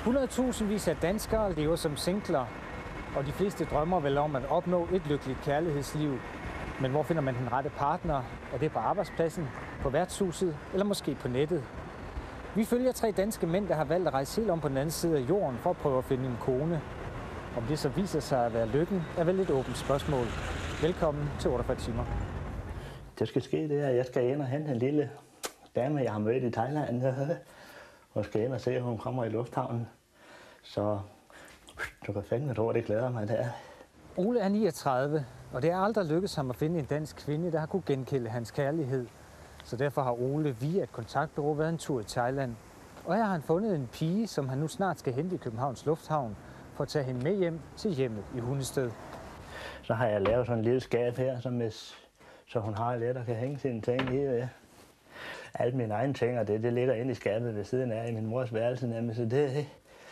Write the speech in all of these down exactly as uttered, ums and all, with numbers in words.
hundredtusindvis af danskere lever som singler, og de fleste drømmer vel om at opnå et lykkeligt kærlighedsliv. Men hvor finder man den rette partner? Er det på arbejdspladsen, på værtshuset eller måske på nettet? Vi følger tre danske mænd, der har valgt at rejse helt om på den anden side af jorden for at prøve at finde en kone. Om det så viser sig at være lykken, er vel et åbent spørgsmål. Velkommen til otteogfyrre timer. Det skal ske det, at jeg skal ind og hente en lille dame, jeg har mødt i Thailand, og skal ind og se, at hun kommer i lufthavnen. Så du kan fandme tro, det glæder mig der. Ole er niogtredive, og det er aldrig lykkedes ham at finde en dansk kvinde, der har kunne genkende hans kærlighed. Så derfor har Ole via et kontaktbureau været en tur i Thailand. Og her har han fundet en pige, som han nu snart skal hente i Københavns Lufthavn, for at tage hende med hjem til hjemmet i Hundested. Så har jeg lavet sådan en lille skab her, så, hvis, så hun har let og kan hænge sine ting i. Ja. Alle mine egne ting, og det, det ligger inde i skabet ved siden af i min mors værelse nemlig, så det...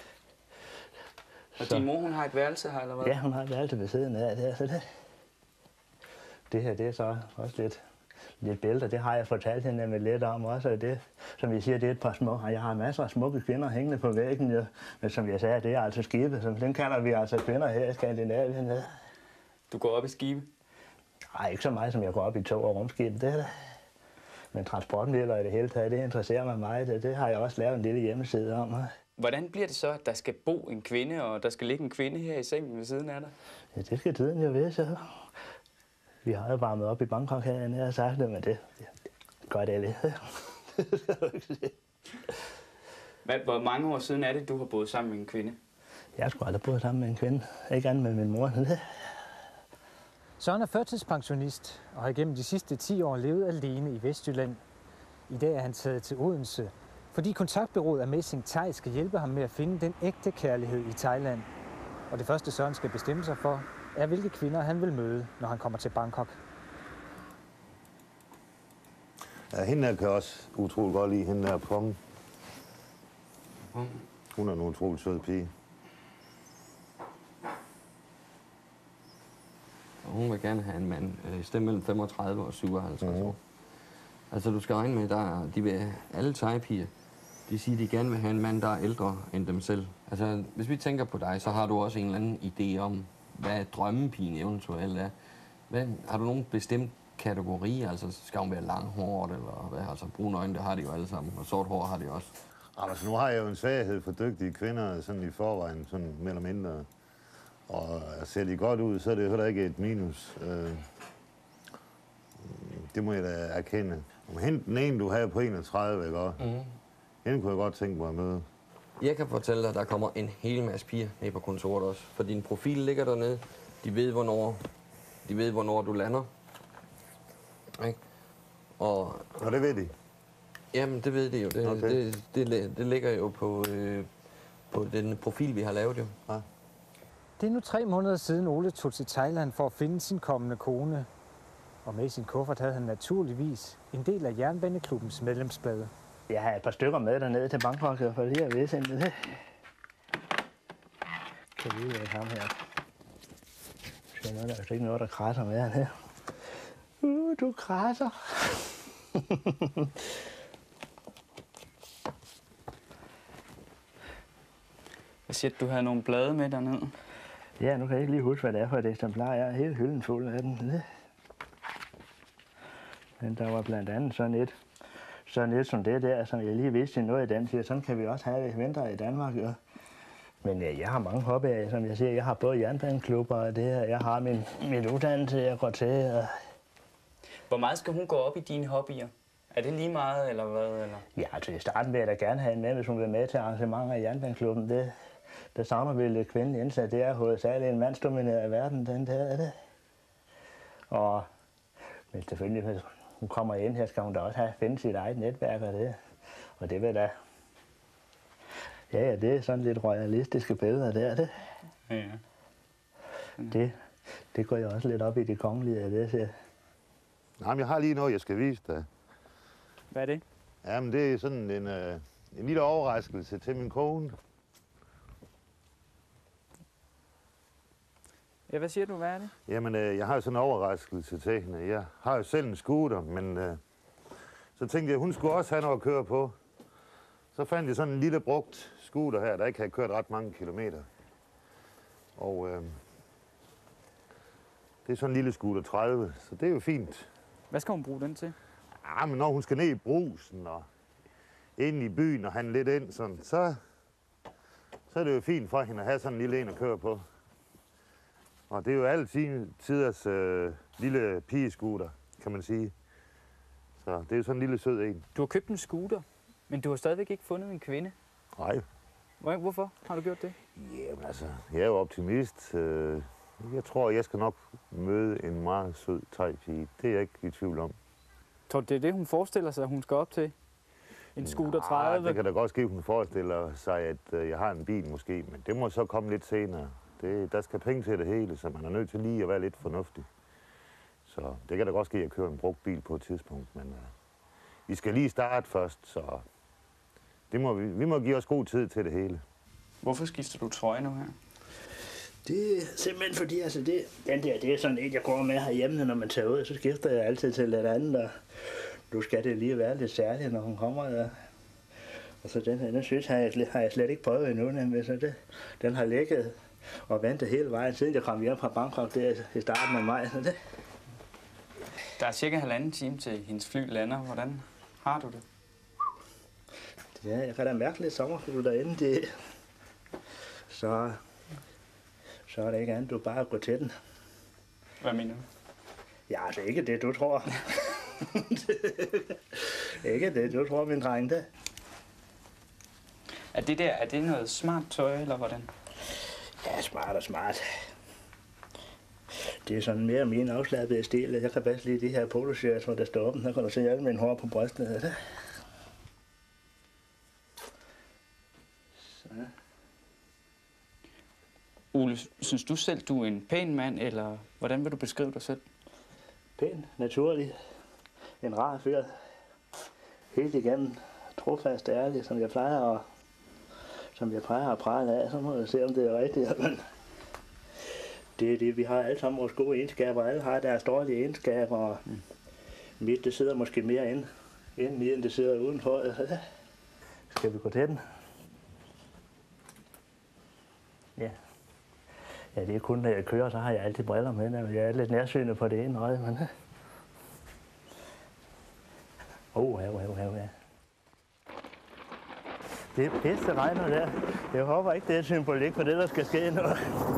Og så. Din mor, hun har et værelse her, eller hvad? Ja, hun har et værelse ved siden af det, så det... Det her, det er så også lidt, lidt billeder, det har jeg fortalt hende med lidt om også, og det, som jeg siger, det er et par små, jeg har masser af smukke kvinder hængende på væggen, ja. Men som jeg sagde, det er altså skibe, så den kalder vi altså kvinder her i Skandinavien. Ja. Du går op i skibe? Nej, ikke så meget, som jeg går op i tog og rumskib, det er det. Men transportmidler i det hele taget, det interesserer mig meget, det, det har jeg også lavet en lille hjemmeside om. Ja. Hvordan bliver det så, at der skal bo en kvinde, og der skal ligge en kvinde her i sengen ved siden af dig? Ja, det skal tiden jo vide, så. Vi har jo varmet op i Bangkok her, jeg har sagt det, men det, det gør det lidt. Det skal du ikke sige. Hvad, hvor mange år siden er det, du har boet sammen med en kvinde? Jeg har sgu aldrig boet sammen med en kvinde. Ikke andet med min mor. Søren er førtidspensionist og har igennem de sidste ti år levet alene i Vestjylland. I dag er han taget til Odense, fordi kontaktbureauet Amazing Thai skal hjælpe ham med at finde den ægte kærlighed i Thailand. Og det første Søren skal bestemme sig for, er hvilke kvinder han vil møde, når han kommer til Bangkok. Ja, hende her kan også utroligt godt lide, hende der Pong. Hun er en utroligt sød pige. Og hun vil gerne have en mand i sted mellem femogtredive og syvoghalvtreds mm-hmm. år. Altså du skal regne med, der de vil, alle thai-piger, de siger, de gerne vil have en mand, der er ældre end dem selv. Altså hvis vi tænker på dig, så har du også en eller anden idé om, hvad drømmepigen eventuelt er. Hvad, har du nogen bestemt kategori? Altså skal hun være langhåret, eller hvad? Altså brune øjne, det har de jo alle sammen, og sort hår har de også. Altså nu har jeg jo en svaghed for dygtige kvinder, sådan i forvejen, sådan mere eller mindre. Og ser de godt ud, så er det heller ikke et minus. Øh, det må jeg da erkende. Om hente den ene, du har på enogtredive, ikke også? Mm. Hende kunne jeg godt tænke mig at møde. Jeg kan fortælle dig, at der kommer en hel masse piger ned på kontoret også. For din profil ligger dernede. De ved, hvornår, de ved, hvornår du lander. Ikke? Og, og det ved de? Jamen, det ved de jo. Det, okay. det, det, det ligger jo på, øh, på den profil, vi har lavet jo. Ja. Det er nu tre måneder siden Ole tog til Thailand for at finde sin kommende kone. Og med sin kuffert havde han naturligvis en del af Jernbaneklubbens medlemsblade. Jeg har et par stykker med dernede til Bangkok, for lige at vide det. Kan vi ikke ham her? Så er der altså ikke noget, der krasser med her. Uh, du krasser. Hvad siger du, havde nogle blade med dernede? Ja, nu kan jeg ikke lige huske, hvad det er for et eksemplar. Jeg er helt hylden fuld af den. Men der var blandt andet sådan et, sådan et som det der, som jeg lige vidste noget i den siger, sådan kan vi også have det vinter i Danmark. Ja. Men ja, jeg har mange hobbyer, som jeg siger. Jeg har både jernbaneklubber og det her. Jeg har min, min uddannelse, jeg går til. Og... Hvor meget skal hun gå op i dine hobbyer? Er det lige meget, eller hvad? Eller? Ja, altså i starten vil jeg da gerne have en med, hvis hun vil med til arrangementer i jernbaneklubben. Det, det savner vi lidt kvindelig indsat. Det er hovedsageligt en mandsdomineret verden, den der er det. Og men selvfølgelig, hvis hun kommer ind her, skal hun da også have finde sit eget netværk og det. Og det vil da... Ja, ja, det er sådan lidt royalistiske billeder der, det. Ja, ja. Det, det går jeg også lidt op i det kongelige af det, siger. Jamen, jeg har lige noget, jeg skal vise dig. Hvad er det? Jamen, det er sådan en, øh, en lille overraskelse til min kone. Ja, hvad siger du, hvad er det? Jamen, øh, jeg har jo sådan en overraskelse til hende. Jeg har jo selv en scooter, men øh, så tænkte jeg, hun skulle også have noget at køre på. Så fandt jeg sådan en lille brugt scooter her, der ikke havde kørt ret mange kilometer. Og øh, det er sådan en lille scooter tredive, så det er jo fint. Hvad skal hun bruge den til? Ja, men når hun skal ned i Brugsen og ind i byen og handle lidt ind, sådan, så, så er det jo fint for hende at have sådan en lille en at køre på. Og det er jo altid tiders øh, lille pigescooter, kan man sige. Så det er jo sådan en lille sød en. Du har købt en scooter, men du har stadigvæk ikke fundet en kvinde. Nej. Hvorfor har du gjort det? Jamen altså, jeg er jo optimist. Jeg tror, jeg skal nok møde en meget sød thai-pige. Det er jeg ikke i tvivl om. Tror du, det er det, hun forestiller sig, at hun skal op til? En scooter tredive? Nej, det kan da godt ske, at hun forestiller sig, at jeg har en bil måske, men det må så komme lidt senere. Det, der skal penge til det hele, så man er nødt til lige at være lidt fornuftig. Så det kan da godt ske, at jeg kører en brugt bil på et tidspunkt, men uh, vi skal lige starte først, så det må vi, vi må give os god tid til det hele. Hvorfor skifter du trøje nu her? Det er simpelthen fordi, altså det, den der, det er sådan et, jeg går med herhjemme, når man tager ud, så skifter jeg altid til lidt andet, og nu skal det lige være lidt særligt, når hun kommer. Og, og så den her, den synes jeg, har jeg slet ikke prøvet endnu, nemlig, så det, den har ligget og ventet hele vejen, siden jeg kom hjem fra Bangkok der i starten af maj. Så det. Der er cirka halvanden time til hendes fly lander. Hvordan har du det? Ja, jeg kan da mærke lidt sommerfugl derinde. Det, så, så er det ikke andet, du bare går til den. Hvad mener du? Ja, det er ikke det, du tror. Ikke det, du tror, min dreng, det. Er det der, er det noget smart tøj, eller hvordan? Ja, smart og smart. Det er sådan mere min afslappede stil. Jeg kan bedst lide de her poloshirts, hvor der står åbent. Der kan du se alle mine hår på brystet. Så. Ole, synes du selv, du er en pæn mand, eller hvordan vil du beskrive dig selv? Pæn, naturlig, en rar fyr. Helt igennem trofast ærlig, som jeg plejer at, som jeg plejer at prale af. Så må jeg se, om det er rigtigt. Men det er det, vi har alle sammen vores gode egenskaber. Alle har deres dårlige egenskaber. Og mm. mit, det sidder måske mere inde, inden i, end det sidder udenfor. Skal vi gå til den? Ja. Ja, det er kun, når jeg kører, så har jeg altid briller med. Men jeg er lidt nærsynet på det ene øje. Men Åh, ja, ja, ja, ja. Det er pisse regner der. Jeg håber ikke, det er et symbolik på det, der skal ske nu.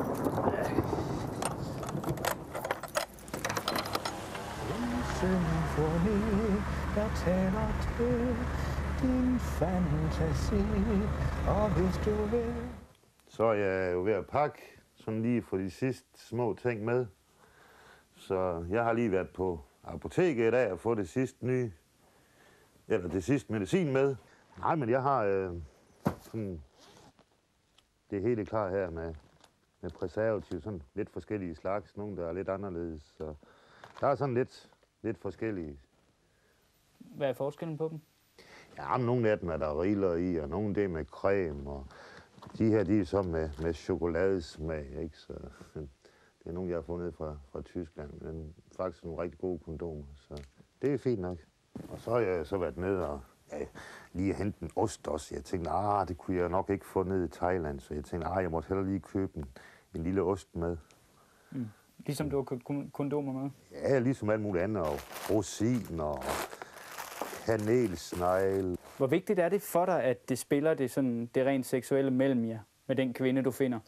Symfoni, der taler til din fantasi, og hvis du vil. Så er jeg jo ved at pakke sådan lige for de sidste små ting med. Så jeg har lige været på apoteket i dag og fået det sidste nye, eller det sidste medicin med. Nej, men jeg har øh, sådan, det er helt klar her med, med preservativ, sådan lidt forskellige slags, nogle der er lidt anderledes. Så der er sådan lidt, lidt forskellige. Hvad er forskellen på dem? Ja, men nogle af dem er der riller i, og nogle det er med creme, og de her, de er så med, med chokoladesmag, ikke? Så det er nogle, jeg har fundet fra, fra Tyskland, men faktisk nogle rigtig gode kondomer, så det er fint nok. Og så har jeg så været nede og ja, lige hente en ost også. Jeg tænkte, ah, det kunne jeg nok ikke få ned i Thailand, så jeg tænkte, ah, jeg måtte hellere lige købe en, en lille ost med. Mm. Ligesom du har købt kondomer med? Ja, ligesom alt muligt andet, og rosin og kanelsnegl. Hvor vigtigt er det for dig, at det spiller det, sådan, det rent seksuelle mellem jer med den kvinde, du finder?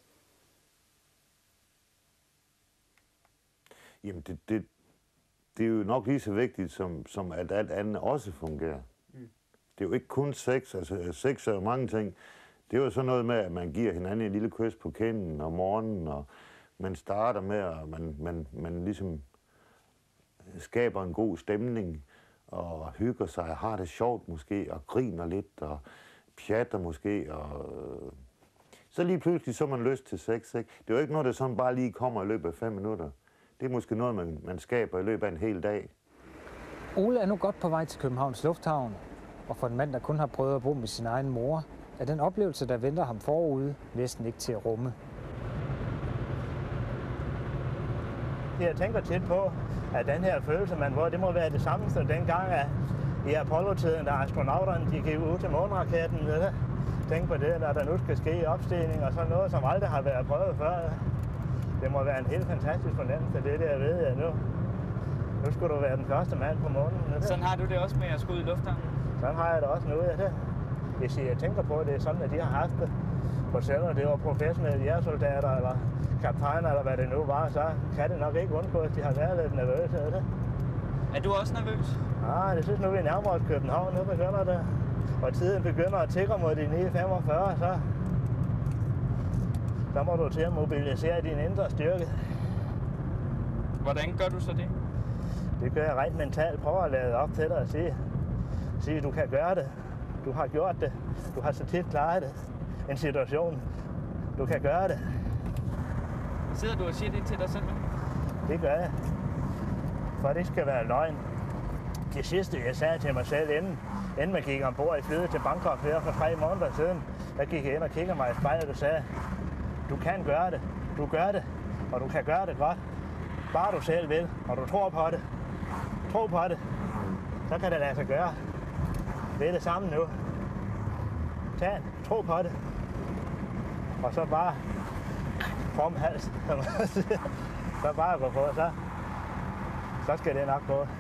Jamen, det, det, det er jo nok lige så vigtigt, som, som at alt andet også fungerer. Mm. Det er jo ikke kun sex. Altså, sex er jo mange ting. Det er jo sådan noget med, at man giver hinanden en lille kys på kinden om morgenen, og man starter med, at man, man, man ligesom skaber en god stemning, og hygger sig, og har det sjovt måske, og griner lidt, og pjatter måske, og så lige pludselig så har man lyst til sex, ikke? Det er jo ikke noget, der sådan bare lige kommer i løbet af fem minutter. Det er måske noget, man, man skaber i løbet af en hel dag. Ole er nu godt på vej til Københavns Lufthavn, og for en mand, der kun har prøvet at bo med sin egen mor, er den oplevelse, der venter ham forude, næsten ikke til at rumme. Jeg tænker tit på, at den her følelse, man får, det må være det samme som dengang, at, i Apollo-tiden, da astronauterne de gik ud til måneraketten. Tænk på det, når der nu skal ske opstigning og sådan noget, som aldrig har været prøvet før. Det må være en helt fantastisk fornemmelse, det der ved jeg nu. Nu skulle du være den første mand på månen. Sådan har du det også med at skulle ud i lufthavnen? Sådan har jeg det også nu, ja. Det. Hvis jeg tænker på, at det er sådan, at de har haft det. For selvom det var professionelle jægersoldater eller kaptajner eller hvad det nu var, så kan det nok ikke undgå, at de har været lidt nervøse af det. Er du også nervøs? Nej, det synes nu, vi er nærmere os København. Nu begynder det. Og tiden begynder at tikke mod de ni femogfyrre, så, så må du til at mobilisere din indre styrke. Hvordan gør du så det? Det gør jeg rent mentalt. Prøv at lade op til dig og sige, sige, du kan gøre det. Du har gjort det. Du har så tit klaret det. En situation. Du kan gøre det. Sidder du og siger det til dig selv? Det gør jeg. For det skal være løgn. Det sidste, jeg sagde til mig selv, inden, inden man gik ombord i flyet til Bangkok her for tre måneder siden, der gik jeg ind og kiggede mig i spejlet og sagde, du kan gøre det. Du gør det. Og du kan gøre det godt. Bare du selv vil, og du tror på det. Tro på det. Så kan det lade sig gøre. Det er det samme nu. Tag tro på det. Og så bare form hals. Så bare gå på, så, så skal det nok gå.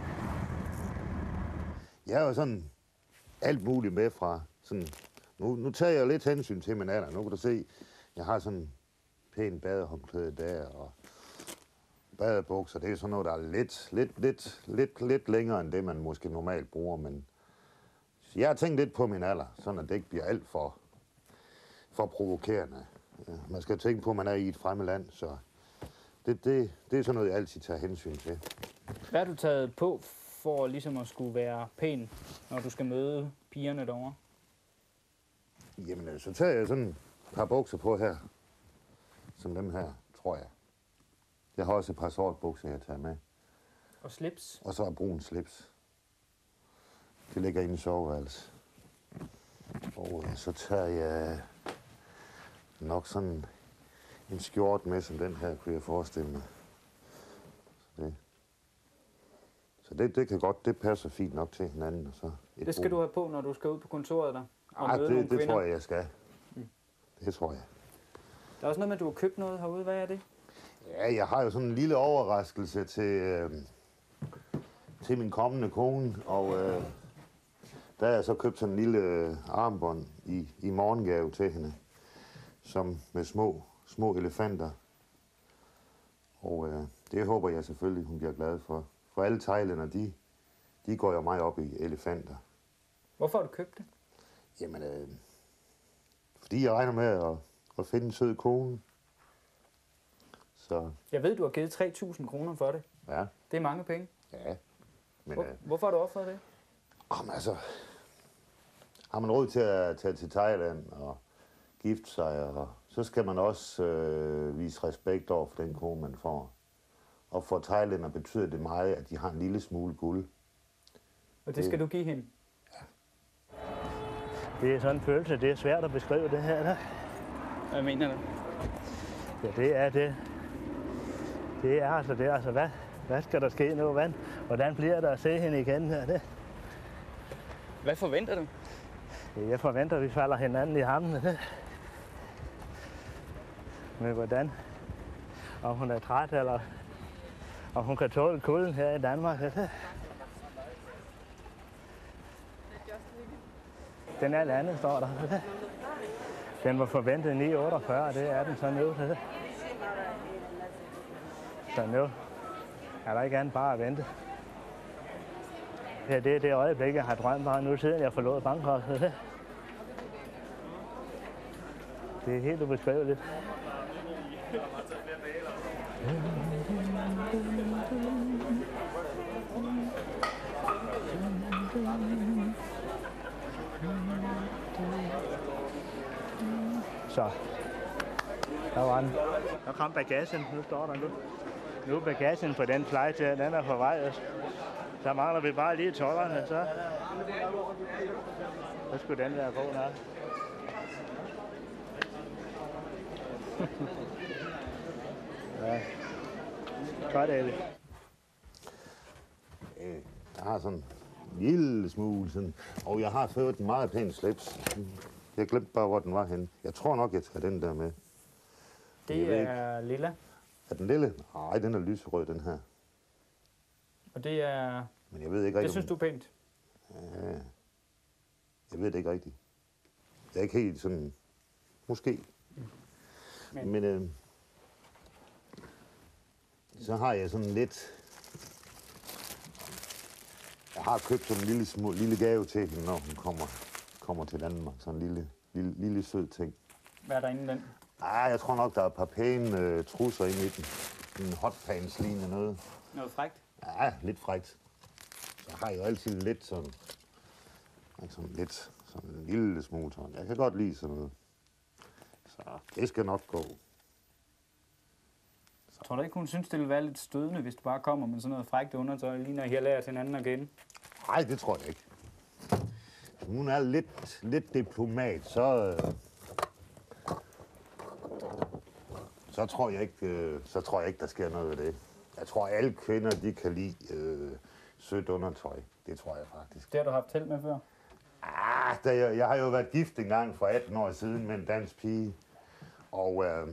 Jeg er jo sådan alt muligt med fra sådan... Nu, nu tager jeg lidt hensyn til min alder. Nu kan du se, jeg har sådan en pæn badehåndklæde der, og badebukser. Det er sådan noget, der er lidt, lidt, lidt, lidt, lidt længere end det, man måske normalt bruger, men jeg har tænkt lidt på min alder, sådan at det ikke bliver alt for, for provokerende. Man skal tænke på, at man er i et fremmed land, så det, det, det er sådan noget, jeg altid tager hensyn til. Hvad har du taget på for ligesom at skulle være pæn, når du skal møde pigerne derovre? Jamen, så tager jeg sådan et par bukser på her, som dem her, tror jeg. Jeg har også et par sort bukser, jeg tager med. Og slips? Og så er brun slips. Det ligger inde i soveværelset. Og så tager jeg nok sådan en skjort med, som den her, kunne jeg forestille mig. Så det, så det, det kan godt, det passer fint nok til hinanden. Og så et det skal brun. du have på, når du skal ud på kontoret der? Og Ej, møde det, nogle det kvinder? tror jeg, jeg skal. Mm. Det tror jeg. Der er også noget med, at du har købt noget herude. Hvad er det? Ja, jeg har jo sådan en lille overraskelse til, øh, til min kommende kone, og øh, der har jeg så købt sådan en lille øh, armbånd i, i morgengave til hende, som med små, små elefanter. Og øh, det håber jeg selvfølgelig, hun bliver glad for. For alle thailænder, de, de går jo meget op i elefanter. Hvorfor har du købt det? Jamen, øh, fordi jeg regner med at, at finde en sød kone. Så Jeg ved, du har givet tre tusind kroner for det. ja. Det er mange penge. Ja. Men, Hvor, øh, hvorfor har du offret det? Jamen altså, har man råd til at tage til Thailand og gifte sig, og så skal man også øh, vise respekt over for den kone, man får. Og for thailænder betyder det meget, at de har en lille smule guld. Og det skal du give hende? Det er sådan en følelse, det er svært at beskrive det her. Der. Hvad mener du? Ja, det er det. Det er altså det. Altså, hvad, hvad skal der ske nu? Hvad, hvordan bliver der at se hende igen her? Det? Hvad forventer du? Jeg forventer, at vi falder hinanden i hamnen. Det. Men hvordan? Om hun er træt, eller om hun kan tåle kulden her i Danmark. Det. Den er landet, står der. Det. Den var forventet ni otteogfyrre, det er den så nu. Det. Så nu er der ikke andet bare at vente. Ja, det er det øjeblik, jeg har drømt om nu, siden jeg forlod Bangkok. Det er helt ubeskriveligt. Så, der var den. Der kom bagagen, nu står der nu. Nu er bagagen på den flight her, den er på vej. Så mangler vi bare lige tollerne, så. Så skulle den være på her. Ja, godt er det. Jeg har sådan lille smule sådan. Og jeg har fået en meget pæn slips. Jeg glemte bare, hvor den var henne. Jeg tror nok, jeg tager den der med. Det er lilla. Er den lille? Nej, den er lyserød, den her. Og det er... Men jeg ved ikke rigtigt. Det synes du er pænt? Ja. Jeg ved det ikke rigtigt. Jeg er ikke helt sådan... Måske. Men, Men øh, så har jeg sådan lidt... Jeg har købt sådan en lille, små, lille gave til hende, når hun kommer, kommer til Danmark. Sådan en lille, lille, lille sød ting. Hvad er der inde i den? Ah, jeg tror nok, der er et par pæne øh, trusser inde i den. En hotpants lignende noget. Noget frækt? Ja, lidt frækt. Så har jeg jo altid lidt sådan... Sådan lidt sådan en lille smule sådan. Jeg kan godt lide sådan noget. Så det skal nok gå. Så. Tror du ikke, hun synes, det ville være lidt stødende, hvis du bare kommer med sådan noget frækt undertøj, lige når I har lært hinanden at kende? Nej, det tror jeg ikke. Hun er lidt, lidt diplomat, så... Øh, så tror jeg ikke, øh, så tror jeg ikke, der sker noget ved det. Jeg tror, alle kvinder, de kan lide øh, sødt undertøj. Det tror jeg faktisk. Det har du haft held med før? Ah, da jeg, jeg har jo været gift en gang for atten år siden med en dansk pige. Og øh,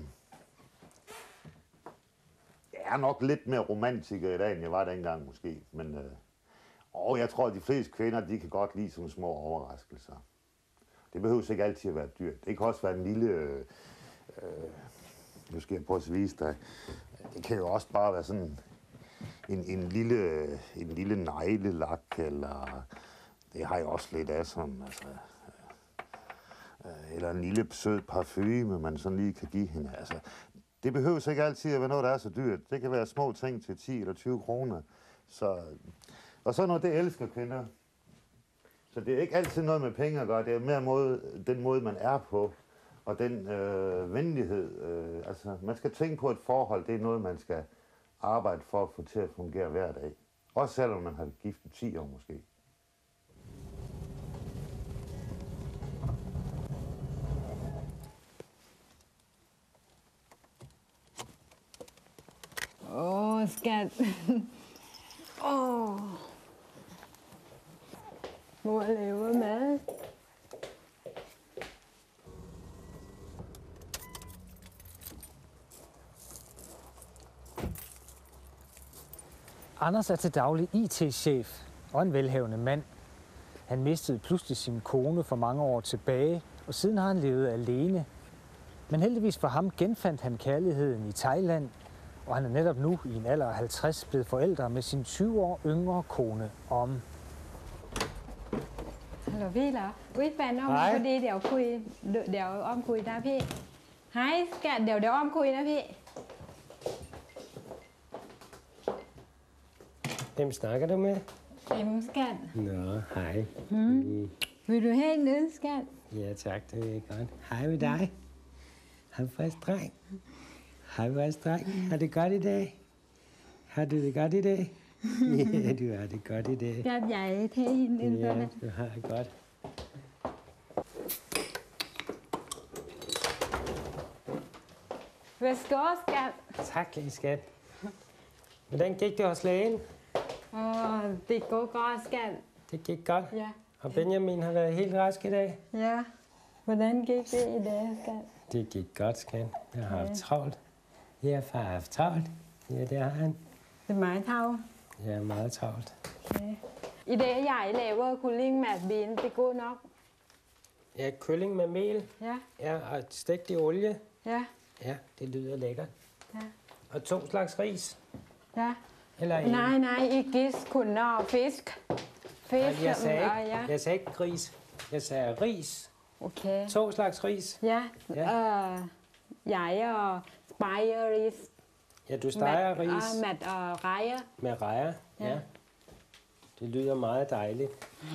jeg er nok lidt mere romantiker i dag, end jeg var dengang måske. Men øh, og jeg tror, at de fleste kvinder, de kan godt lide sådan små overraskelser. Det behøver ikke altid at være dyrt. Det kan også være en lille... Øh, øh, nu skal jeg prøve at vise dig. Det kan jo også bare være sådan en, en lille, en lille neglelak, eller det har jeg også lidt af sådan, altså, øh, eller en lille sød parfume, man sådan lige kan give hende. Altså, det behøver ikke altid at være noget, der er så dyrt. Det kan være små ting til ti eller tyve kroner. Så, og så noget, det elsker kvinder. Så det er ikke altid noget med penge at gøre, det er mere måde, den måde, man er på. Og den øh, venlighed, øh, altså man skal tænke på, at et forhold, det er noget, man skal arbejde for at få til at fungere hver dag. Også selvom man har gift i ti år måske. Åh, oh, skat. Åh. Oh. Mor laver mad. Anders er til daglig I T-chef og en velhavende mand. Han mistede pludselig sin kone for mange år tilbage, og siden har han levet alene. Men heldigvis for ham genfandt han kærligheden i Thailand, og han er netop nu i en alder af halvtreds blevet forældre med sin tyve år yngre kone Om. Hallo พี่เหรอ อุ๊ยแฟนอ้อม Hej. พอดีเดี๋ยวคุยเดี๋ยวเดี๋ยวอ้อมคุยนะพี่ Hej skat เดี๋ยวเดี๋ยวอ้อมคุยนะพี่ Hvem snakker du med? Em skat. Nå, hej. Mm. Vil du have en øl, skat? Ja, tak, det er godt. Hej med dig. Hej frisk dreng. Hej frisk dreng. Har det godt i dag? Har du det godt i dag? Ja, du har det godt i dag. Skat, jeg tager hende en Ja, sådan. du har det godt. Værsgo, skat. Tak, lille skat. Hvordan gik det hos lægen? Åh, det går godt, skat. Det gik godt. Ja. Og Benjamin har været helt rask i dag? Ja. Hvordan gik det i dag, skat? Det gik godt, skat. Jeg har haft travlt. Ja, far har haft travlt. Ja, det har han. Det er meget travlt. Jeg er meget travlt. Okay. I dag jeg laver kylling med ben. Det går nok. Ja, kylling med mel. Ja. Ja, og stegt i olie. Ja. Ja, det lyder lækkert. Ja. Og to slags ris. Ja. Eller en. Nej, nej, ikke gis, kun og fisk. Fisk. Jeg sagde, og, ikke, ja. jeg sagde ikke gris. Jeg sagde ris. Okay. To slags ris. Ja. Ja. Øh, jeg og speger ris. Ja, du steger ris Og mat og rejer. med rejer. Ja. Ja. Det lyder meget dejligt.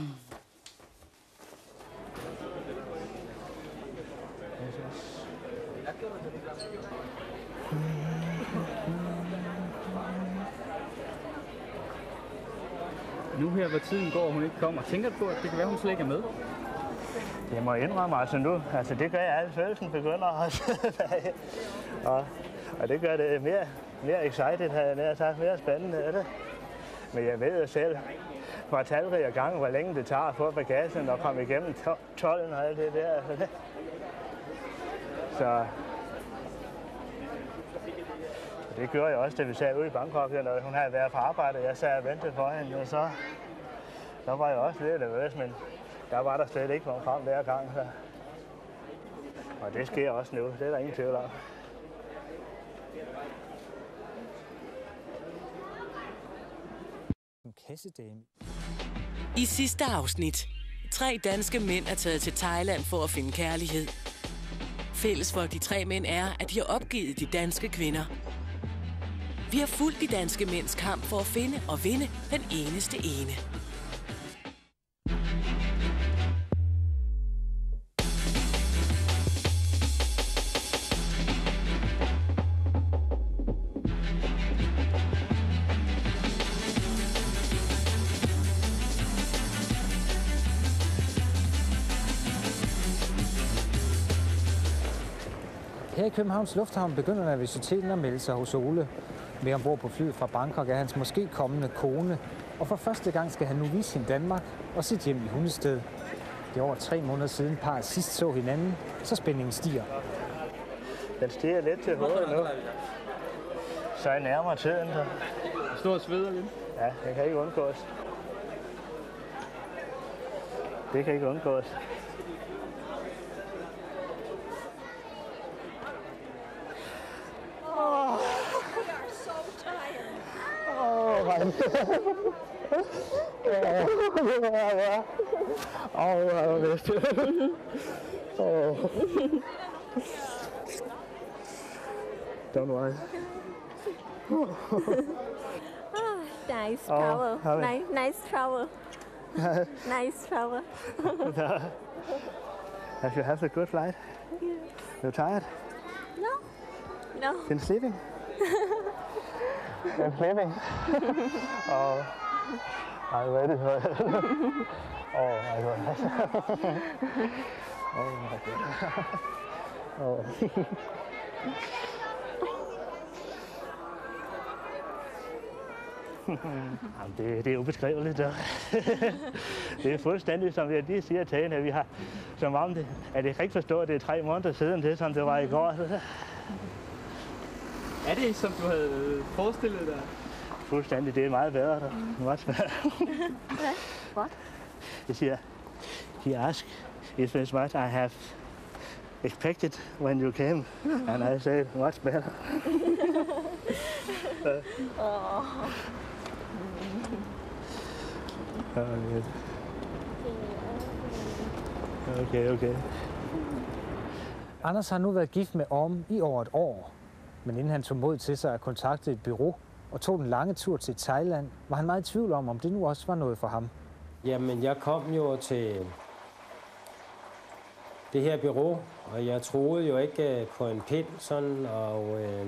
Nu her, hvor tiden går, og hun ikke kommer. Tænker du på, at det kan være, hun slet ikke er med? Jeg må indrømme, altså nu, altså det gør jeg, at følelsen begynder at og, og det gør det mere, mere excited, havde jeg nær sagt, mere spændende er det. Men jeg ved jo selv, var talrige gange, hvor længe det tager at få bagagen og komme igennem tolden og alt det der. Så det gjorde jeg også, da vi sad ude i Bangkok, når hun havde været på arbejde. Jeg sad og ventede for hende, og så, så var jeg også lidt nervøs, men der var der slet ikke nogen frem hver gang. Så. Og det sker også nu, det er der ingen tvivl om. En kassedame. I sidste afsnit. Tre danske mænd er taget til Thailand for at finde kærlighed. Fælles for de tre mænd er, at de har opgivet de danske kvinder. Vi har fulgt de danske mænds kamp for at finde og vinde den eneste ene. Her i Københavns Lufthavn begynder nervøsiteten at melde sig hos Ole. Med ombord på flyet fra Bangkok er hans måske kommende kone, og for første gang skal han nu vise sin Danmark og sit hjem i Hundested. Det er over tre måneder siden parret sidst så hinanden, så spændingen stiger. Den stiger lidt til hovedet nu, så jeg nærmer tiden. Så. Stor sveder lidt. Ja, det kan ikke undgås. Det kan ikke undgås. Oh, my God. Oh, I missed it. Oh. Don't worry. Oh, nice travel. Oh, nice, nice travel. Nice travel. Have you had a good flight? Yeah. You're tired? No. No. Been sleeping? Been sleeping? Oh, I waited for it. Oh my goodness. Oh my goodness. Oh. Jamen, det, det er ubeskriveligt. Det er fuldstændig, som jeg lige siger til hende, at vi har, som om det, at jeg kan ikke forstå, at det er tre måneder siden, det som det var i går. Er det, som du havde forestillet dig? Fuldstændig, det er meget bedre. Der. Much better. What? Jeg siger, he asked if it's what I have expected when you came, and I said, much better. Oh. Okay, okay. Anders har nu været gift med Orm i over et år. Men inden han tog mod til sig at kontakte et bureau og tog den lange tur til Thailand, var han meget i tvivl om, om det nu også var noget for ham. Jamen, jeg kom jo til det her bureau, og jeg troede jo ikke på en pind, sådan, og øh,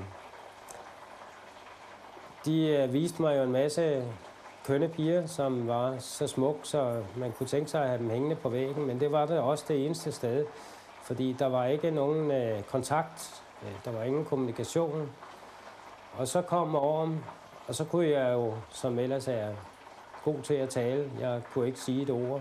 de øh, viste mig jo en masse kønne piger, som var så smuk, så man kunne tænke sig at have dem hængende på væggen, men det var det også det eneste sted, fordi der var ikke nogen øh, kontakt, øh, der var ingen kommunikation. Og så kom Orm, og så kunne jeg jo, som ellers er god til at tale, jeg kunne ikke sige et ord.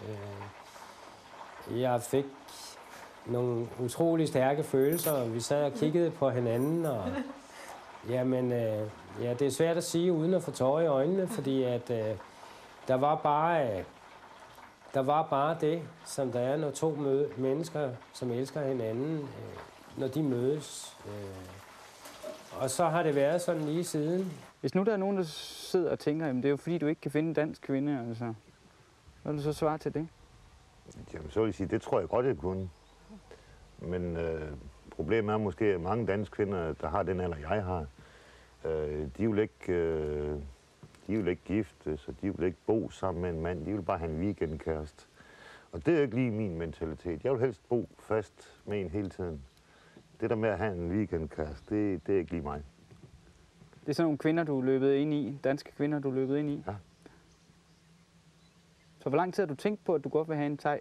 Øh, jeg fik nogle utrolig stærke følelser, og vi sad og kiggede på hinanden, og jamen, øh, ja, det er svært at sige uden at få tårer i øjnene, fordi at øh, der var bare øh, der var bare det, som der er, når to møde, mennesker, som elsker hinanden, øh, når de mødes. Øh, og så har det været sådan lige siden. Hvis nu der er nogen, der sidder og tænker, jamen det er jo fordi, du ikke kan finde en dansk kvinde, altså, hvad vil du så svare til det? Jamen, så vil jeg sige, det tror jeg godt, jeg kunne. Men øh, problemet er måske, at mange danske kvinder, der har den alder, jeg har, øh, de vil ikke, øh, de vil ikke gifte, så de vil ikke bo sammen med en mand. De vil bare have en weekendkæreste. Og det er ikke lige min mentalitet. Jeg vil helst bo fast med en hele tiden. Det der med at have en weekendkæreste, det, det er ikke lige mig. Det er sådan nogle kvinder, du er løbet ind i, danske kvinder, du er løbet ind i? Ja. Så hvor lang tid har du tænkt på, at du godt vil have en thai?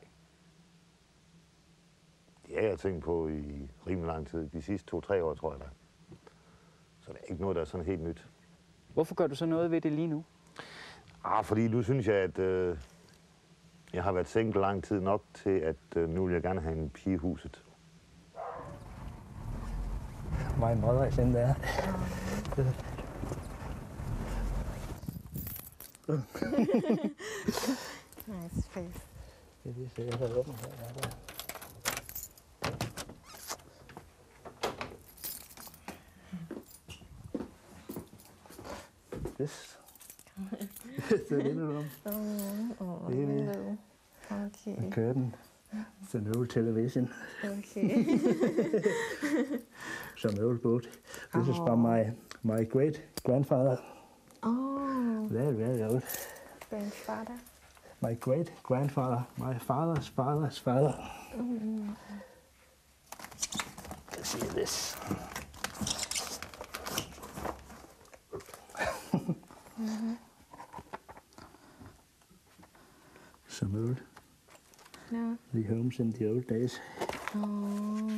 Det har jeg tænkt på i rimelig lang tid. De sidste to-tre år, tror jeg da. Så det er ikke noget, der er sådan helt nyt. Hvorfor gør du så noget ved det lige nu? Ah, fordi nu synes jeg, at øh, jeg har været single lang tid nok til, at øh, nu vil jeg gerne have en pige i huset. My mother is in there. Nice face. Skal vi se, jeg kan åbne her. Ja, der. This. It's a little room. Oh, oh, Really? no. Okay. A curtain. It's an old television. Okay. Some old boat. This is from my my great grandfather. Oh, Very, very old. grandfather. My great grandfather, my father's father's father. Mm. You can see this. Mm-hmm. Some old, No. the homes in the old days. Oh.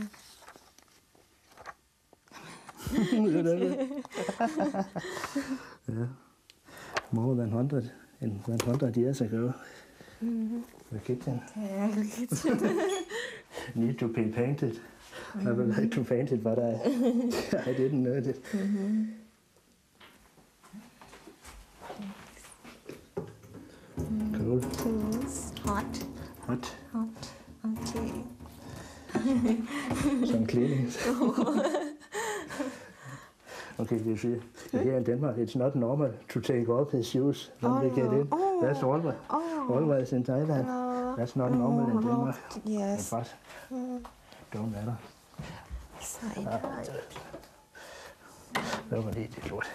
Yeah, more than hundred in one hundred years ago. Mm-hmm. The kitchen Yeah, the kitchen. need to be painted. I would like to paint it, but I I didn't know it. Mm-hmm. Cold, Close. Hot. hot, Hot. Okay. some cleanings. Okay, you see, here in Denmark, it's not normal to take off his shoes when Oh, we get in. oh. That's always, Oh. always in Thailand. Oh. That's not normal in Oh, Denmark. yes. But Mm. don't matter. Side. Nobody did it.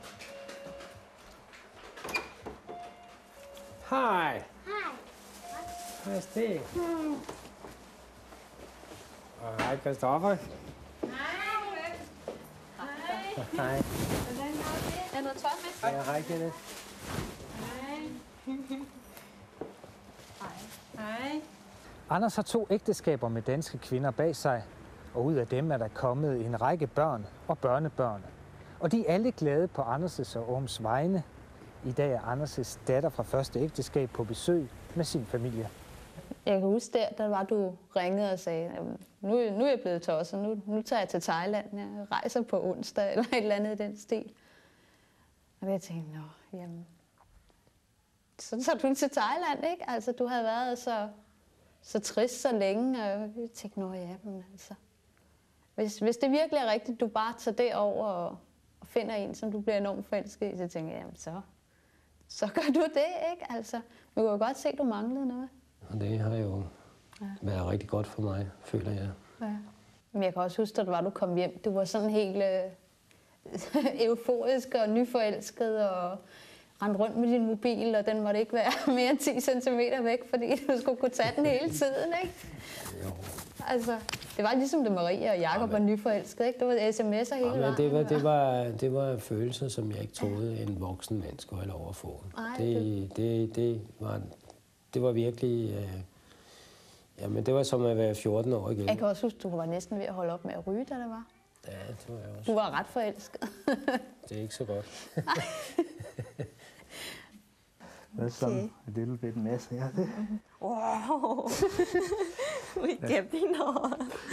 Hej. Hej. Hej, Stig. Og hej, Christoffer. Hej. Hej. Hvordan går det? Er noget tøj med? Ja, hej, Kenneth. Hej. Hej. Anders har to ægteskaber med danske kvinder bag sig, og ud af dem er der kommet en række børn og børnebørn. Og de er alle glade på Anders' og Orms vegne. I dag er Anders' datter fra første ægteskab på besøg med sin familie. Jeg kan huske der, der var du ringede og sagde, nu, nu er jeg blevet tosset, nu, nu tager jeg til Thailand, jeg rejser på onsdag, eller et eller andet i den stil. Og jeg tænkte, nå, jamen, så tager du til Thailand, ikke? Altså, du havde været så, så trist så længe, og jeg tænkte, nå ja, men altså, hvis, hvis det virkelig er rigtigt, du bare tager det over og, og finder en, som du bliver enormt forelsket i, så tænker jeg, jamen så, så gør du det, ikke? Altså, man kunne jo godt se, at du manglede noget. Og det har jo ja. været rigtig godt for mig, føler jeg. Ja. Men jeg kan også huske, at du var, du kom hjem. Du var sådan helt øh, euforisk og nyforelsket og rendte rundt med din mobil, og den måtte ikke være mere end ti centimeter væk, fordi du skulle kunne tage den hele tiden, ikke? Jo. Altså, det var ligesom det Maria og Jakob var nyforelsket, ikke? Det var sms'er hele Ja, vejen. det var, det, var, det var følelser, som jeg ikke troede, en voksen mand skulle have lov at få. Ej, det, det, det, var, det var virkelig... Øh, jamen, det var som at være fjorten år igen. Jeg kan også huske, at du var næsten ved at holde op med at ryge, da det var. Ja, det var jeg også. Du var ret forelsket. Det er ikke så godt. That's some, a little bit mess here. Wow. We kept in on.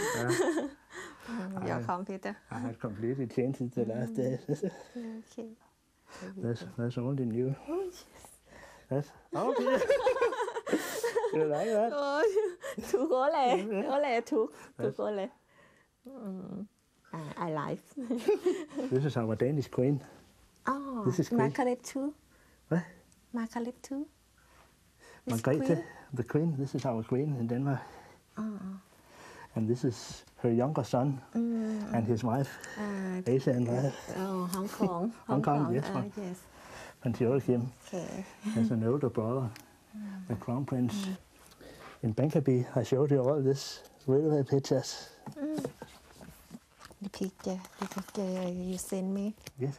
Your computer. I have completely changed it the last days. Okay. That's, that's only new. Oh, yes. That's, okay. You like that? Oh, too gole. Gole too. Too gole. Mm. I like. This is our Danish queen. Oh, This is queen. Margaret too. What? Margaret too. This Margrethe, queen? the queen. This is our queen in Denmark. Oh. And this is her younger son Mm. and his wife, Uh, Asia and wife. Oh, Hong Kong. Hong Kong, yes, Uh, one. yes. And Joachim Okay. has an older brother, the crown prince. In Bankaby, I showed you all this railway pictures. Mm. The picture, the picture you sent me. Yes.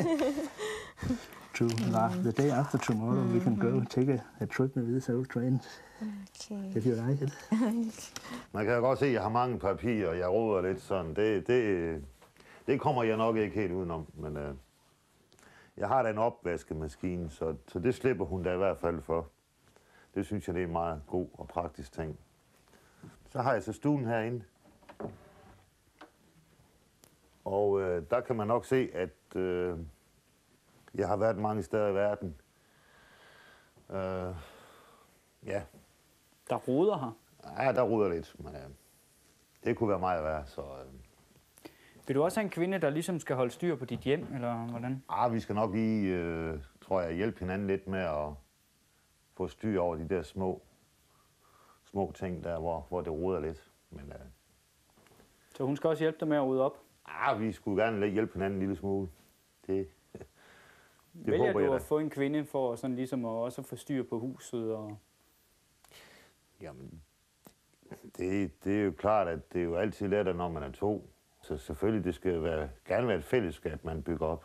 to uh, the day after tomorrow, we can go take a, a trip with this old train, Okay. if you like it. Man kan jo godt se, at jeg har mange papirer, og jeg råder lidt sådan. Det, det, det kommer jeg nok ikke helt udenom, men øh, Jeg har da en opvaskemaskine, så, så det slipper hun da i hvert fald for. Det synes jeg, det er en meget god og praktisk ting. Så har jeg så stuen herinde. Og øh, der kan man nok se, at øh, jeg har været mange steder i verden. Øh, ja. Der roder her? Ja, der roder lidt, men øh, det kunne være meget værd, så... Øh. Vil du også have en kvinde, der ligesom skal holde styr på dit hjem, eller hvordan? Ah, vi skal nok lige, øh, tror jeg, hjælpe hinanden lidt med at få styr over de der små, små ting der, hvor, hvor det roder lidt. Men, øh, så hun skal også hjælpe dig med at rydde op? Ah, vi skulle gerne hjælpe hinanden en lille smule. Det, det Vælger håber du jeg at få en kvinde for sådan ligesom at også få styr på huset? Og... Jamen, det, det er jo klart, at det er jo altid lettere, når man er to. Så selvfølgelig, det skal være, gerne være et fællesskab, man bygger op.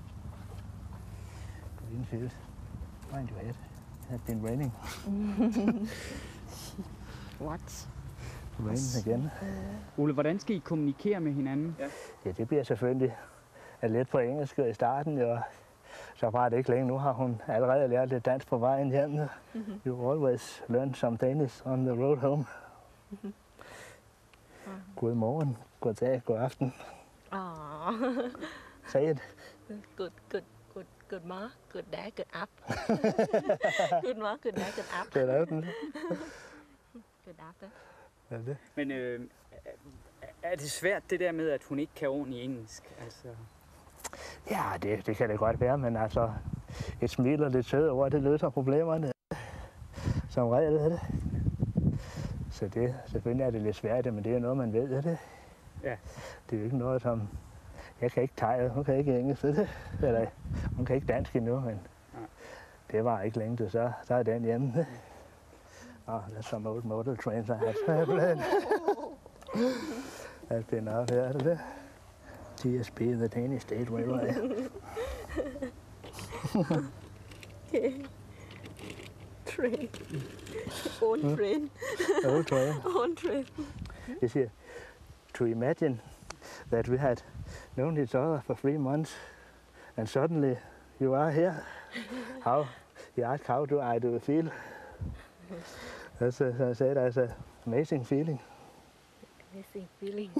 Green field. Mind your head. It has been raining. What? Raining again. Ole, hvordan skal I kommunikere med hinanden? Ja, ja det bliver selvfølgelig lidt på engelsk i starten, jo. Så var det ikke længe. Nu har hun allerede lært lidt dansk på vejen hjem. Mm-hmm. You always learn some Danish on the road home. Mm-hmm. God morgen, god dag, god aften. Oh. Say it. Good, good, good, good morning, good day, good up. Good morning, good day, good up. Good aften. Good aften. Er det? Men øh, er det svært det der med, at hun ikke kan ordentligt engelsk? Altså... Ja, det, det kan det godt være, men altså et smil og lidt søde ord, det løser problemerne. Som regel er det. Så det, selvfølgelig er det lidt svært, men det er noget, man ved, er det? Ja. Det er jo ikke noget, som... Jeg kan ikke tegne, hun kan ikke engelsk, det? Eller hun kan ikke dansk endnu, men ja. Det var ikke længe til, så, så er den hjemme. Åh, oh, that's some old motor trains I have traveling. That's been up here, er det det? T S B, the Danish State Railway. Okay. Train. Own train. Old train. Own train. This here, to imagine that we had known each other for three months and suddenly you are here. How, you ask, how do I do feel? That's, as I said, that's an amazing feeling. Amazing feeling.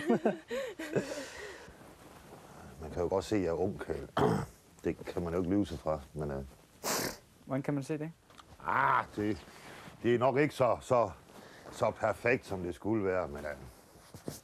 Man kan jo godt se, at jeg er ung, Kjell. Det kan man jo ikke lyve sig fra, men... Uh... Hvordan kan man se det? Ah, det, det er nok ikke så, så, så perfekt, som det skulle være, men... Uh...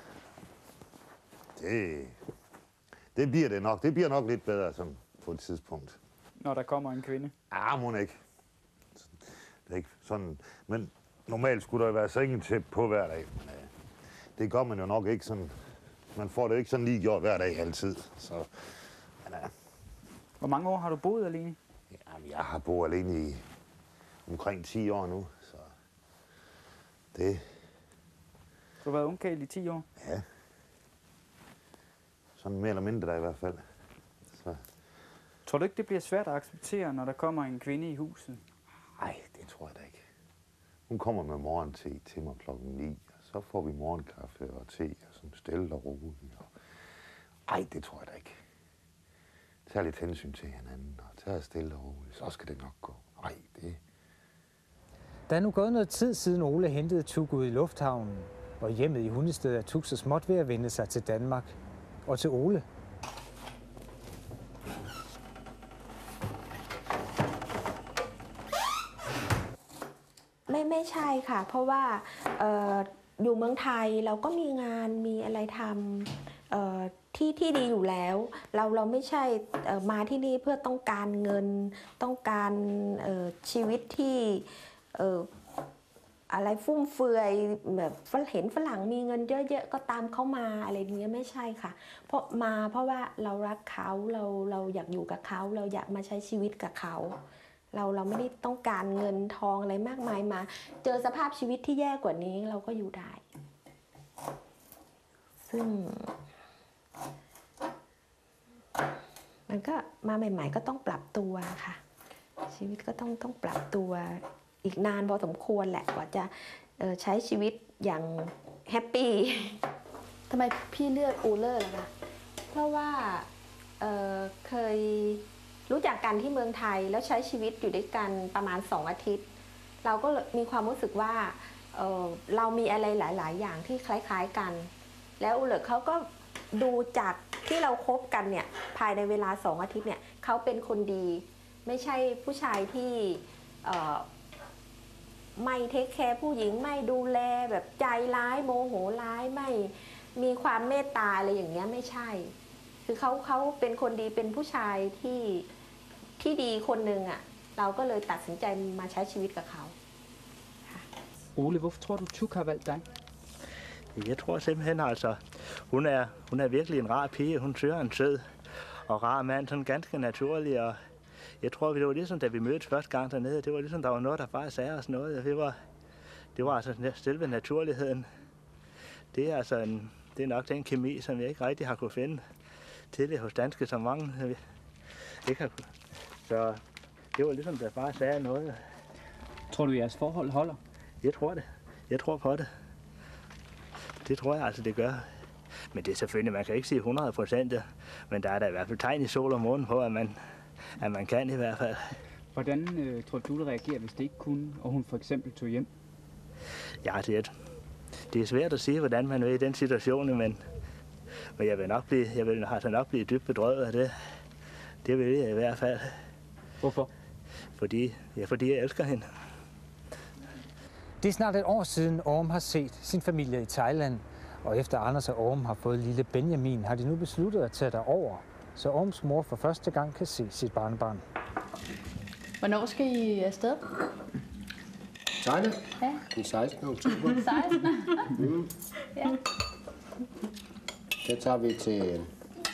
Det, det bliver det nok. Det bliver nok lidt bedre som på et tidspunkt. Når der kommer en kvinde? Ah, må ikke. Det er ikke sådan... Men normalt skulle der være sengetæppe på hver dag, men uh... det gør man jo nok ikke sådan... Man får det ikke sådan lige gjort hver dag altid, så... Men, uh... Hvor mange år har du boet alene? Jamen, jeg har boet alene i omkring ti år nu, så... Det... Du har været ungkarl i ti år? Ja. Sådan mere eller mindre der i hvert fald. Så... Tror du ikke, det bliver svært at acceptere, når der kommer en kvinde i huset? Nej, det tror jeg da ikke. Hun kommer med morgente til mig klokken ni, og så får vi morgenkaffe og te og sådan stille og roligt. Og... Ej, det tror jeg da ikke. Tag lidt hensyn til hinanden og tag stille og roligt, så skal det nok gå. Ej, det... Der er nu gået noget tid siden Ole hentede Tug ud i lufthavnen, og hjemmet i Hundested er Tug så småt ved at vende sig til Danmark og til Ole. ไม่ไม่ใช่ค่ะเพราะว่าเอ่ออยู่เมืองไทยเราก็มีงานมีอะไรทำเอ่อที่ที่ดีอยู่แล้วเราเราไม่ใช่เอ่อมาที่นี่เพื่อต้องการเงินต้องการเอ่อชีวิตที่เอ่ออะไรฟุ่มเฟือยแบบเห็นฝรั่งมีเงินเยอะๆก็ตามเขามาอะไรอย่างเงี้ยไม่ใช่ค่ะเพราะมาเพราะว่าเรารักเขาเราเราอยากอยู่กับเขาเราอยากมาใช้ชีวิตกับเขาเราเราไม่ได้ต้องการเงินทองอะไรมากมายมาเจอสภาพชีวิตที่แย่กว่านี้เราก็อยู่ได้ซึ่งมันก็มาใหม่ๆก็ต้องปรับตัวค่ะชีวิตก็ต้องต้องปรับตัวอีกนานพอสมควรแหละกว่าจะใช้ชีวิตอย่างแฮปปี้ทำไมพี่เลือกอูเลอร์ล่ะคะเพราะว่าเอ่อเคยรู้จักกันที่เมืองไทยแล้วใช้ชีวิตอยู่ด้วยกันประมาณสองอาทิตย์เราก็มีความรู้สึกว่าเอ่อเรามีอะไรหลายๆอย่างที่คล้ายๆกันแล้วอุลเลกเขาก็ดูจากที่เราคบกันเนี่ยภายในเวลาสองอาทิตย์เนี่ยเขาเป็นคนดีไม่ใช่ผู้ชายที่เอ่อไม่เทคแคร์ผู้หญิงไม่ดูแลแบบใจร้ายโมโหร้ายไม่มีความเมตตาอะไรอย่างเงี้ยไม่ใช่คือเขาเขาเป็นคนดีเป็นผู้ชายที่ที่ดีคนหนึ่งอ่ะเราก็เลยตัดสินใจมาใช้ชีวิตกับเขา Ole, hvorfor tror du, Tuk har valgt dig? Jeg tror simpelthen altså, hun er, hun er virkelig en rar pige. Hun søger en sød og rar mand, sådan ganske naturlig. Og jeg tror, det var ligesom, da vi mødtes første gang dernede, det var ligesom, der var noget, der bare sagde os noget. Det var, det var altså selve naturligheden. Det er altså en, det er nok den kemi, som jeg ikke rigtig har kunne finde tidligere hos danske, som mange ikke har kunnet. Så det var ligesom, der bare sagde noget. Tror du, jeres forhold holder? Jeg tror det. Jeg tror på det. Det tror jeg altså, det gør. Men det er selvfølgelig, man kan ikke sige hundrede procent, men der er der i hvert fald tegn i sol og månen på, at man, at man kan i hvert fald. Hvordan øh, tror du, det reagerer, hvis det ikke kunne, og hun for eksempel tog hjem? Ja, det er, det er svært at sige, hvordan man er i den situation, men, men jeg vil nok blive, jeg vil altså nok blive dybt bedrøvet af det. Det vil jeg i hvert fald. Hvorfor? Fordi, ja, fordi jeg elsker hende. Det er snart et år siden Orm har set sin familie i Thailand, og efter Anders og Orm har fået lille Benjamin, har de nu besluttet at tage derover, så Orms mor for første gang kan se sit barnebarn. Hvornår skal I afsted? Thailand? Ja. Den sekstende oktober. sekstende Mm. Ja. Så tager vi til... Det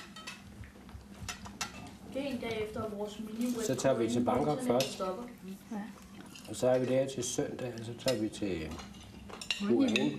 er en dag efter vores mini-web. Så tager vi til Bangkok først. Ja. Og så er vi der til søndag, og så tager vi til U A N.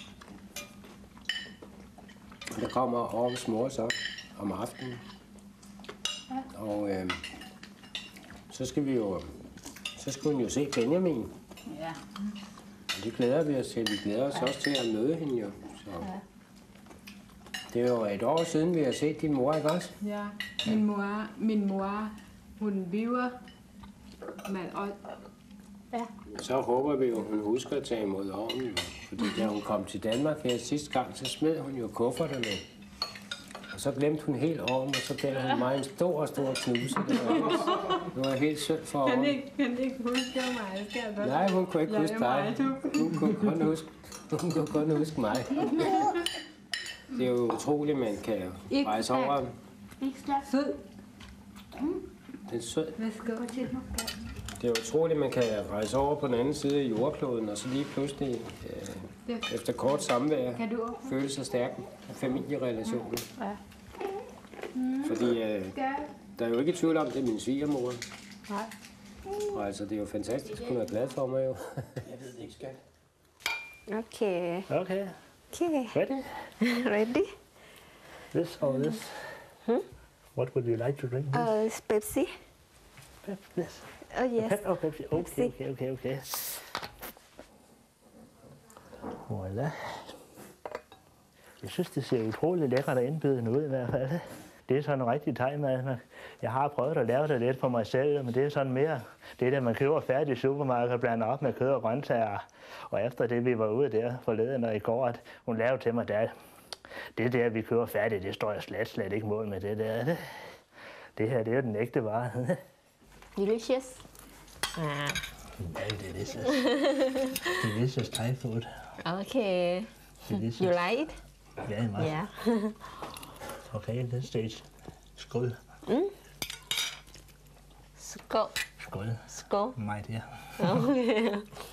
Der kommer Orms mor så om aftenen. Ja. Og øh, så skal vi jo, så skal hun jo se Benjamin. Ja. Og det glæder vi os til. Vi glæder os også til at møde hende jo. Så. Ja. Det er jo et år siden, vi har set din mor, ikke også? Ja, min mor, min mor hun lever, men og, ja. Så håber vi jo, hun husker at tage imod Ormen. Jo. Fordi da hun kom til Danmark her sidste gang, så smed hun jo kufferterne. Og så glemte hun helt Ormen, og så gav hun mig en stor, stor knuse. Det var, det var helt synd for Ormen. Kan ikke, kan ikke huske mig? Skal jeg Nej, hun kunne ikke huske dig. Hun kunne kun huske, hun kunne kun huske mig. Det er jo utroligt, man kan rejse over. Sød. Den er sød. Værsgo. Det er utroligt, man kan rejse over på den anden side af jordkloden, og så lige pludselig, øh, efter kort samvær, føle sig stærk af familierelationer. Ja. Fordi øh, der er jo ikke tvivl om, det er min svigermor. Nej. Og altså, det er jo fantastisk, hun er glad for mig jo. Jeg ved det ikke, skat. Okay. Okay. Okay. Ready? Ready? This or this? Hmm? What would you like to drink? Uh, Pepsi. Pepsi. Yes. Oh yes. Pep- oh, Pepsi. Okay, okay, okay, okay. Voilà. Jeg synes, det ser utroligt lækkert og indbydende ud i hvert fald. Det er sådan en rigtig thai-mad. Jeg har prøvet at lave det lidt for mig selv, men det er sådan mere det, der man køber færdigt i supermarkedet og blander op med kød og grøntsager. Og efter det, vi var ude der forleden og i går, at hun lavede til mig, der, det der, vi køber færdigt, det står jeg slet, slet ikke mål med det der. Det, det her, det er jo den ægte vare. Delicious. Ah. Very delicious. Delicious Thai food. Okay. Delicious. You like it? Very much. Yeah. Okay, in this stage. Skål. Mm. Skål. Skål. Skål. My dear. Okay.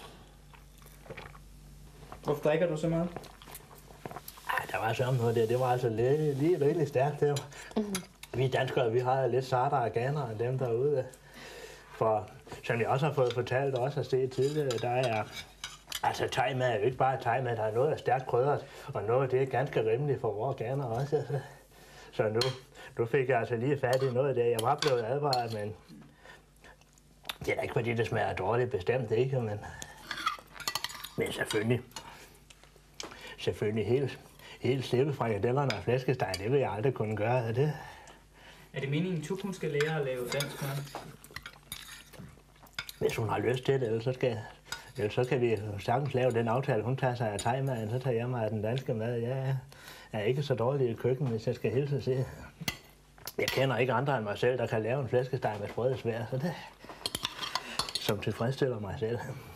Hvorfor drikker du så meget? Ej, der var sådan noget der. Det var altså lige, lige rigtig stærkt der. Mm. Vi danskere, vi har lidt sarter og ganer end dem derude. For som jeg også har fået fortalt og også har set tidligere, der er altså thai-mad er jo ikke bare thai-mad, der er noget af stærkt krydret, og noget det er ganske rimeligt for vores ganer også. Altså. Så nu, nu fik jeg altså lige fat i noget der. Jeg var blevet advaret, men det er da ikke fordi det smager dårligt, bestemt ikke, men, men selvfølgelig, selvfølgelig helt, helt slippe frikadellerne og flæskesteg, det vil jeg aldrig kunne gøre. Det, Er det meningen, at du kun skal lære at lave dansk mad? Hvis hun har lyst til det, ellers så, skal, ellers så kan vi sagtens lave den aftale. Hun tager sig af thaimaden, så tager jeg mig af den danske mad. Jeg er ikke så dårlig i køkken, hvis jeg skal hilse at sige. Jeg kender ikke andre end mig selv, der kan lave en flæskesteg med sprøde svær, så det som tilfredsstiller mig selv.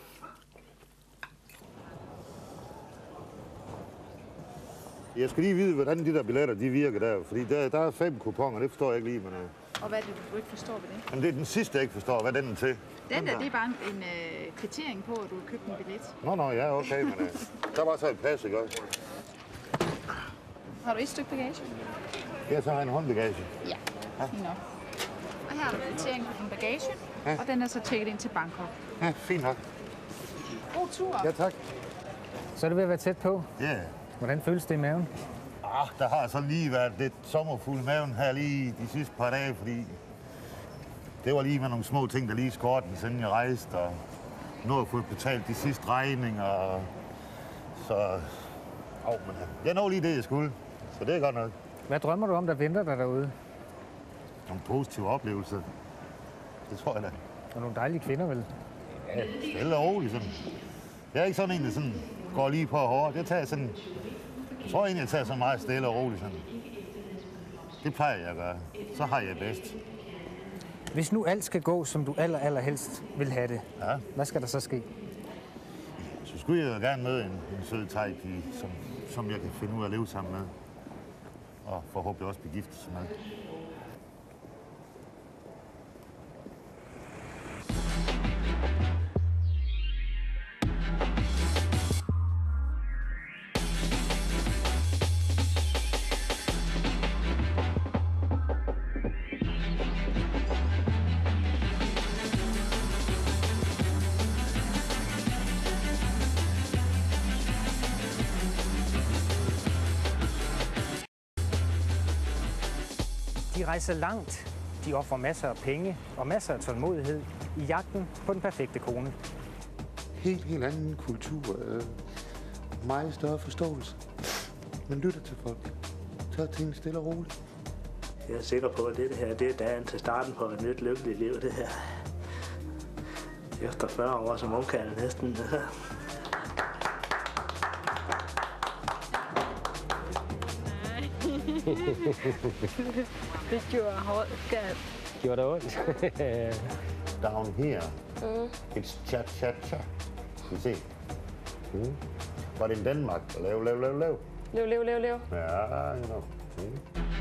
Jeg skal lige vide, hvordan de der billetter de virker der, fordi der, der er fem kuponer, det forstår jeg ikke lige. Men, og hvad er det, du ikke forstår ved det? Men det er den sidste, jeg ikke forstår. Hvad er den til? Den der, det er bare en, en uh, kvittering på, at du har købt en billet. Nå, nå, ja, okay, men uh, der var så et pas, ikke også? Har du et stykke bagage? Jeg så har en håndbagage. Ja, ja. Fint nok. Og her har du kvittering på din bagage, ja. Og den er så tjekket ind til Bangkok. Ja, fint nok. God tur. Ja, tak. Så er det ved at være tæt på. Ja. Yeah. Hvordan føles det i maven? Ah, der har så lige været lidt sommerfuld i maven her lige de sidste par dage, fordi det var lige med nogle små ting, der lige skårte den, siden jeg rejste, og nåede at få betalt de sidste regninger, og så... Åh, oh, men jeg når lige det, jeg skulle, så det er godt nok. Hvad drømmer du om, der venter dig derude? Nogle positive oplevelser. Det tror jeg da. Og nogle dejlige kvinder, vel? Ja, stille og roligt sådan. Jeg er ikke sådan en, der sådan går lige på hårdt. Jeg tager sådan... Jeg tror egentlig, jeg tager så meget stille og roligt sådan. Det plejer jeg at gøre. Så har jeg bedst. Hvis nu alt skal gå, som du aller, aller helst vil have det, ja. Hvad skal der så ske? Så skulle jeg gerne møde en, en sød thai-pige, som, som jeg kan finde ud af at leve sammen med. Og forhåbentlig også begiftes med. De rejser langt, de offrer masser af penge og masser af tålmodighed i jagten på den perfekte kone. Helt, helt anden kultur, øh, meget større forståelse. Man lytter til folk, tager tingene stille og roligt. Jeg er sikker på, at det her det er dagen til starten på et nyt lykkeligt liv, det her. Efter fyrre år som ungkarl næsten. Det gjorde hårdt, skat. Gjorde det ondt? Down here, mm. it's cha-cha-cha. You see? Mm. But in Denmark, lev, lev, lev, lev. Lev, lev, lev, lev. Ja, you know. Mm.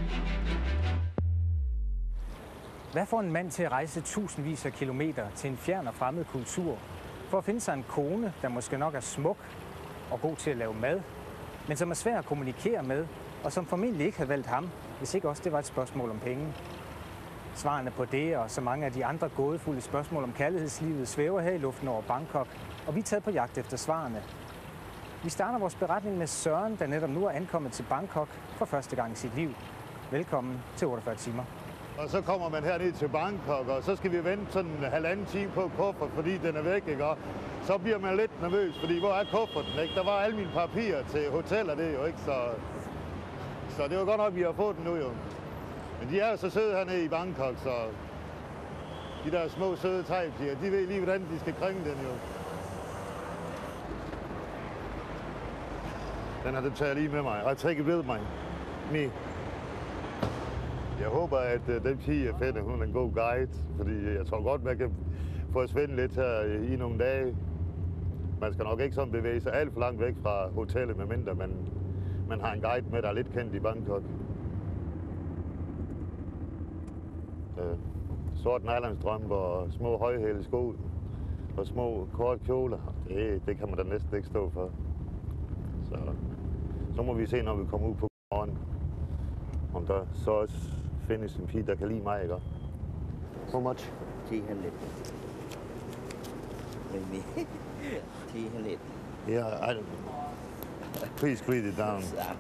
Hvad får en mand til at rejse tusindvis af kilometer til en fjern og fremmed kultur, for at finde sig en kone, der måske nok er smuk og god til at lave mad, men som er svær at kommunikere med, og som formentlig ikke havde valgt ham, hvis ikke også det var et spørgsmål om penge? Svarene på det og så mange af de andre gådefulde spørgsmål om kærlighedslivet svæver her i luften over Bangkok, og vi er taget på jagt efter svarene. Vi starter vores beretning med Søren, der netop nu er ankommet til Bangkok for første gang i sit liv. Velkommen til otteogfyrre timer. Og så kommer man herned til Bangkok, og så skal vi vente sådan en halvanden time på kuffert, fordi den er væk, ikke? Og så bliver man lidt nervøs, fordi hvor er kufferten, ikke? Der var alle mine papirer til hoteller, det jo ikke, så... Så det var godt nok, at vi har fået den nu, jo. Men de er jo så søde hernede i Bangkok, så... De der små søde thai-piger, de ved lige, hvordan de skal kringe den, jo. Den her, den tager jeg lige med mig. I take it with me. Me. Jeg håber, at uh, den pige, jeg finder, hun er en god guide, fordi jeg tror godt, man kan få at svinde lidt her i nogle dage. Man skal nok ikke sådan bevæge sig alt for langt væk fra hotellet, medmindre man, man har en guide med, der er lidt kendt i Bangkok. Uh, sort nylonstrømper og små højhæle sko og små korte kjoler, det, det kan man da næsten ikke stå for. Så, så må vi se, når vi kommer ud på morgen, om der så også findes en pige, der kan lide mig, ikke? How much? three hundred. Maybe. three hundred. Yeah, I don't... Please read it down.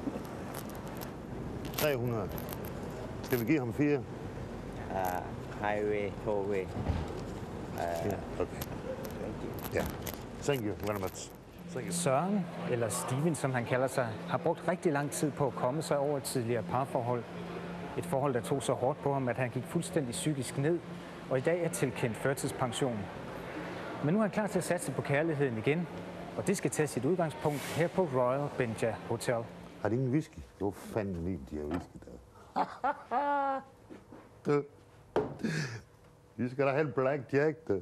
tre hundrede. Skal vi give ham fire? Uh, highway, tollway. Uh, yeah, okay. Thank you. Yeah. Thank you very much. Søren, eller Steven, som han kalder sig, har brugt rigtig lang tid på at komme sig over et tidligere parforhold. Et forhold, der tog så hårdt på ham, at han gik fuldstændig psykisk ned, og i dag er tilkendt førtidspension. Men nu er han klar til at satse på kærligheden igen, og det skal tage sit udgangspunkt her på Royal Benja Hotel. Har de ingen whisky? Hvor fanden lige de har whisky der? Vi skal da have en Black Jack, der.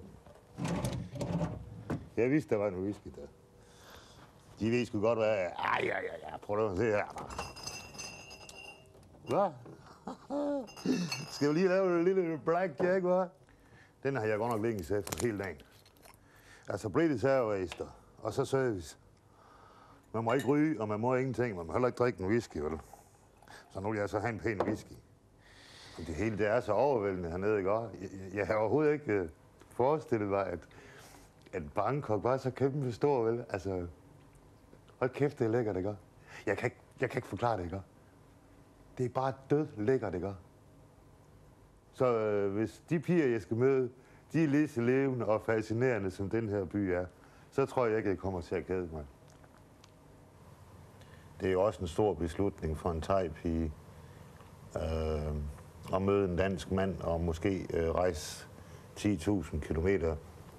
Jeg vidste, der var en whisky der. De ved sgu godt, hvad... Ej, ja, ja, ja. Prøv at se her. Hvad? Skal vi lige lave en lille Black Jack, hva'? Den har jeg godt nok længe set for hele dagen. Altså British Airways, der. Og så service. Man må ikke ryge, og man må ingenting. Man må heller ikke drikke en whisky, vel? Så nu vil jeg så have en pæn whisky. Og det hele, det er så overvældende hernede, ikke? Jeg, jeg har overhovedet ikke uh, forestillet mig, at, at Bangkok var så kæmpe stor, vel? Altså, hold kæft, det er lækkert, ikke? Jeg kan ikke, jeg kan ikke forklare det, ikke? Det er bare død lækkert, ikke? Så øh, hvis de piger, jeg skal møde, de er lige så levende og fascinerende, som den her by er, så tror jeg ikke, jeg kommer til at kede mig. Det er jo også en stor beslutning for en thai-pige øh, at møde en dansk mand og måske øh, rejse ti tusind kilometer.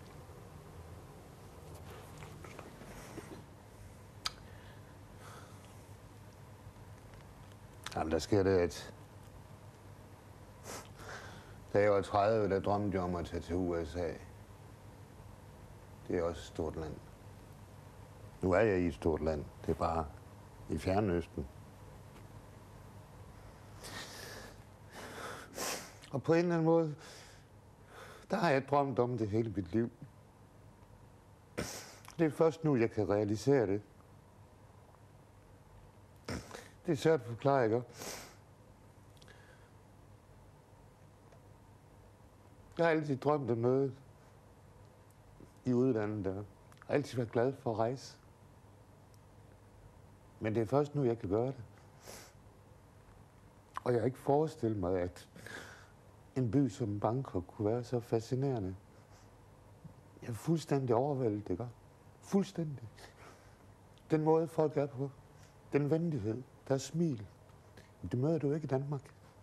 Jamen, der sker det, at da jeg var tredive, der drømte jeg om at tage til U S A. Det er også et stort land. Nu er jeg i et stort land. Det er bare i Fjernøsten. Og på en eller anden måde, der har jeg drømt om det hele mit liv. Det er først nu, jeg kan realisere det. Det er svært at forklare, ikke? Jeg har altid drømt om noget i udlandet der. Jeg har altid været glad for at rejse. Men det er først nu, jeg kan gøre det. Og jeg har ikke forestillet mig, at en by som Bangkok kunne være så fascinerende. Jeg er fuldstændig overvældet, ikke? Fuldstændig. Den måde, folk er på. Den venlighed, der er smil. Det møder du ikke i Danmark.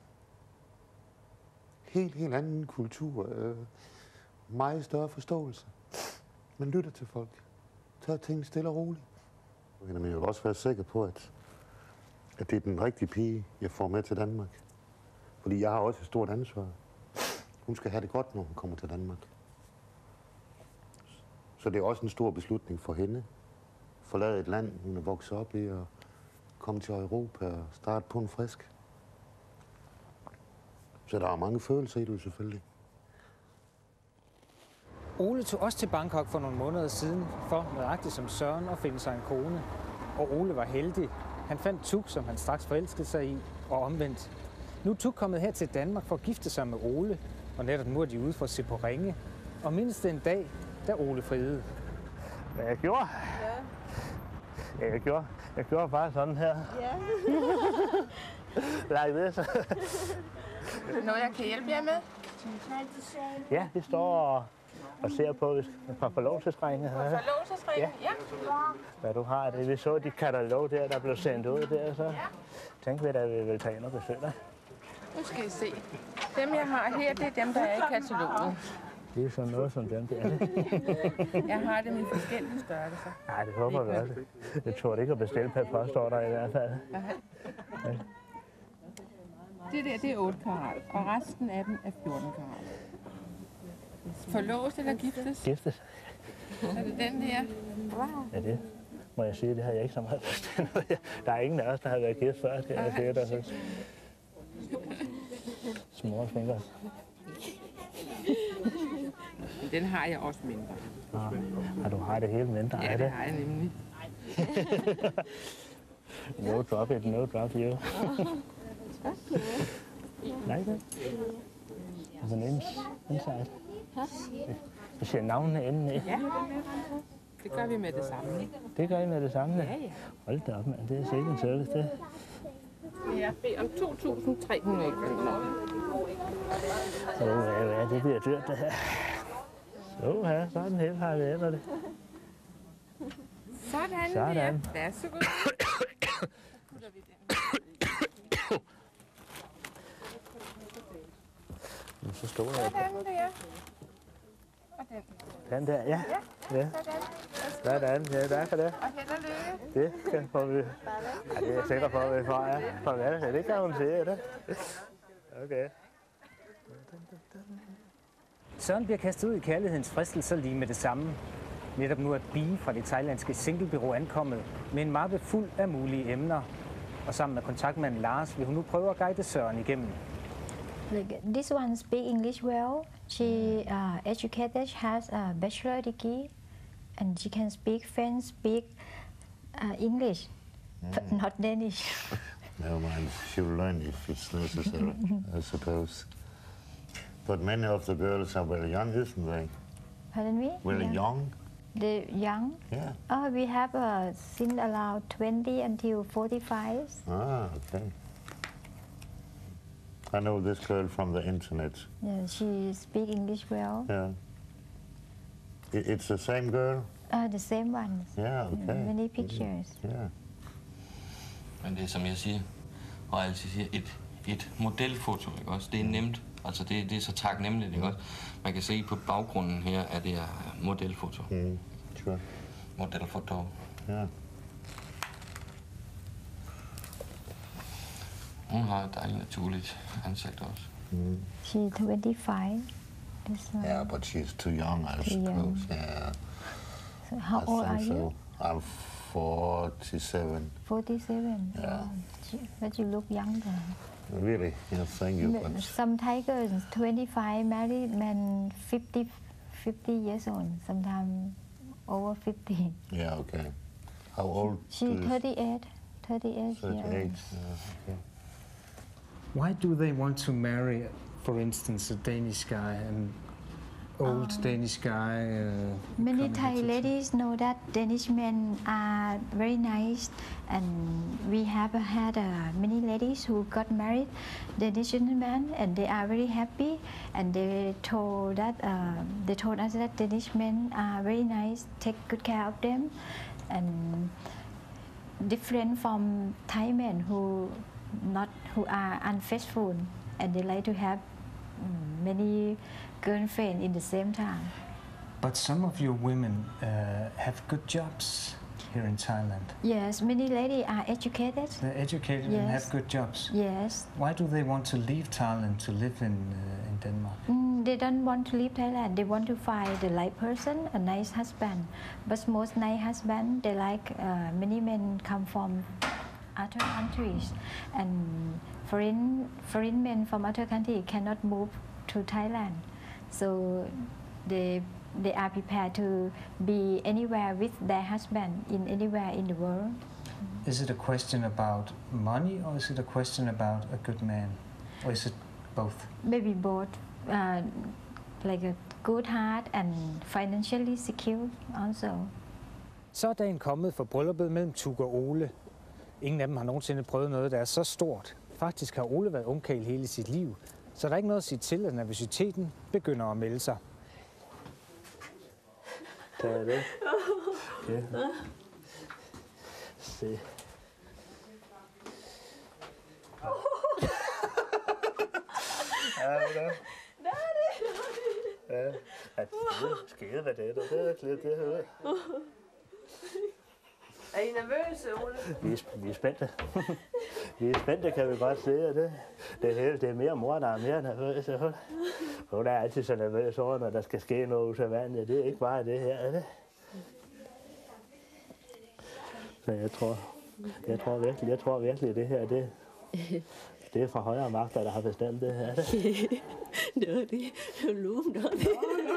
Helt, helt anden kultur. Øh, meget større forståelse. Man lytter til folk. Tør ting stille og roligt. Men jeg vil også være sikker på, at, at det er den rigtige pige, jeg får med til Danmark. Fordi jeg har også et stort ansvar. Hun skal have det godt, når hun kommer til Danmark. Så det er også en stor beslutning for hende. Forlade et land, hun er vokset op i, og komme til Europa og starte på en frisk. Så der er mange følelser i det selvfølgelig. Ole tog også til Bangkok for nogle måneder siden, for nøjagtigt som Søren at finde sig en kone. Og Ole var heldig. Han fandt Tuk, som han straks forelskede sig i, og omvendt. Nu er Tuk kommet her til Danmark for at gifte sig med Ole, og netop nu er de ude for at se på ringe. Og mindes det en dag, da Ole friede. Hvad jeg gjorde? Ja. Jeg gjorde, jeg gjorde bare sådan her. Ja. Like this. Noget, jeg kan hjælpe jer med? Ja, vi står og, og ser på et par forlovelsesringe. Forlovelsesringe? Ja. ja. Hvad du har, det vi så de katalog der, der blev sendt ud der, så ja. Tænkte vi, at vi ville tage ind og besøge dig. Nu skal I se. Dem, jeg har her, det er dem, der er i kataloget. Det er sådan noget som dem der. Jeg har dem i forskellige størrelser. Nej, det håber vi også. Jeg tror ikke at bestille per postorder i hvert fald. Ja. Det der, det er otte karat, og resten af dem er fjorten karat. Forloves eller giftes? Giftes. Er det den der? Wow. Ja, det må jeg sige, det har jeg ikke så meget forstået. Der er ingen af os, der har været gift før, kan jeg sige. Der er små fingre. Den har jeg også mindre. Ja, du har det hele mindre, ja, er det? det har jeg nemlig. No drop it, no drop you. Nej, det. Altså en inside. Vi ser navnene inde i. Ja, det gør vi med det samme. Det gør I med det samme? Ja, ja. Hold da op, mand. Det er sikkert en service, det. Jeg beder om to tusind tre hundrede kroner. Så ja, det bliver dyrt, det her. Så her, sådan her har vi ender det. Sådan, sådan. Ja. Værsågod. Men så står jeg. Den der. Og den. Den der, ja. Ja. Sådan. Sådan, ja, tak for det. Og held og lykke. Det kan få vi. Ja, det er jeg sikker på, at vi får, ja. Farvel, ja, det kan hun sige, det. Okay. Søren bliver kastet ud i kærlighedens fristelser lige med det samme. Netop nu er Bie fra det thailandske singlebureau ankommet med en mappe fuld af mulige emner. Og sammen med kontaktmanden Lars vil hun nu prøve at guide Søren igennem. Like, this one speak English well. She uh, educated, has a bachelor degree, and she can speak French, speak uh, English, mm. but not Danish. Never mind, she'll learn if it's necessary, I suppose. But many of the girls are very young, isn't they? Pardon me? Very yeah. young? The young? Yeah. Oh, we have uh, since around twenty until forty-five. Ah, okay. I know this girl from the internet. Yeah, she speak English well. Yeah. I- It's the same girl? Uh, the same one. Yeah, okay. Many pictures. Yeah. Men det er som jeg siger, og altid siger, et, et modelfoto, ikke også? Det er nemt. Altså det, det er så taknemmeligt, ikke også? Man kan se på baggrunden her, at det er modelfoto. Mm, sure. Modelfoto. Ja. Hun har et dejligt naturligt ansigt også. Mm. She's twenty-five. This, uh, Yeah, but she's too young, I Too suppose. young. Yeah. So how I old think are so. you? I'm forty-seven. forty-seven. Yeah. Wow. But you look younger. Really? Yeah, thank you. But But some Thai girls, twenty-five, married men fifty, fifty years old, sometimes over fifty. yeah, okay. How old? She do you- thirty-eight, thirty-eight years old. thirty-eight. Yeah, okay. Why do they want to marry, for instance, a Danish guy, an old Um, Danish guy? Uh, Many coming Thai to- ladies know that Danish men are very nice, and we have had uh, many ladies who got married Danish gentlemen, and they are very happy. And they told that uh, they told us that Danish men are very nice, take good care of them, and different from Thai men who not who are unfaithful, and they like to have mm, many girlfriends in the same time. But some of your women uh, have good jobs here in Thailand. Yes, many ladies are educated. They're educated and have Yes. good jobs. Yes. Why do they want to leave Thailand to live in uh, in Denmark? Mm, they don't want to leave Thailand. They want to find the right person, a nice husband. But most nice husband, they like uh, many men come from other countries, and foreign foreign men from other countries cannot move to Thailand, so they they are prepared to be anywhere with their husband in anywhere in the world. Is it a question about money, or is it a question about a good man, or is it both? Maybe both, uh, like a good heart and financially secure also. Så er dagen kommet for brylluppet mellem Tug og Ole. Ingen af dem har nogensinde prøvet noget, der er så stort. Faktisk har Ole været ungkarl hele sit liv, så der er ikke noget at sige til, at nervøsiteten begynder at melde sig. Det er det. Okay. Se. Ja, hvordan? Ja, at det skede, hvad det er, det er lidt det her. Er I nervøse, Ole? Vi er, vi er spændte. Vi er spændte, kan vi godt se. Det, det, hele, det er mere mor, der er mere nervøs. Hun, hun er altid så nervøs over, når der skal ske noget usædvanligt. Det er ikke bare det her, er det? Så jeg tror, jeg tror virkelig, jeg tror virkelig, det her, det, det er fra højere magter, der har bestemt det her. Det var det. Lumen, det var det.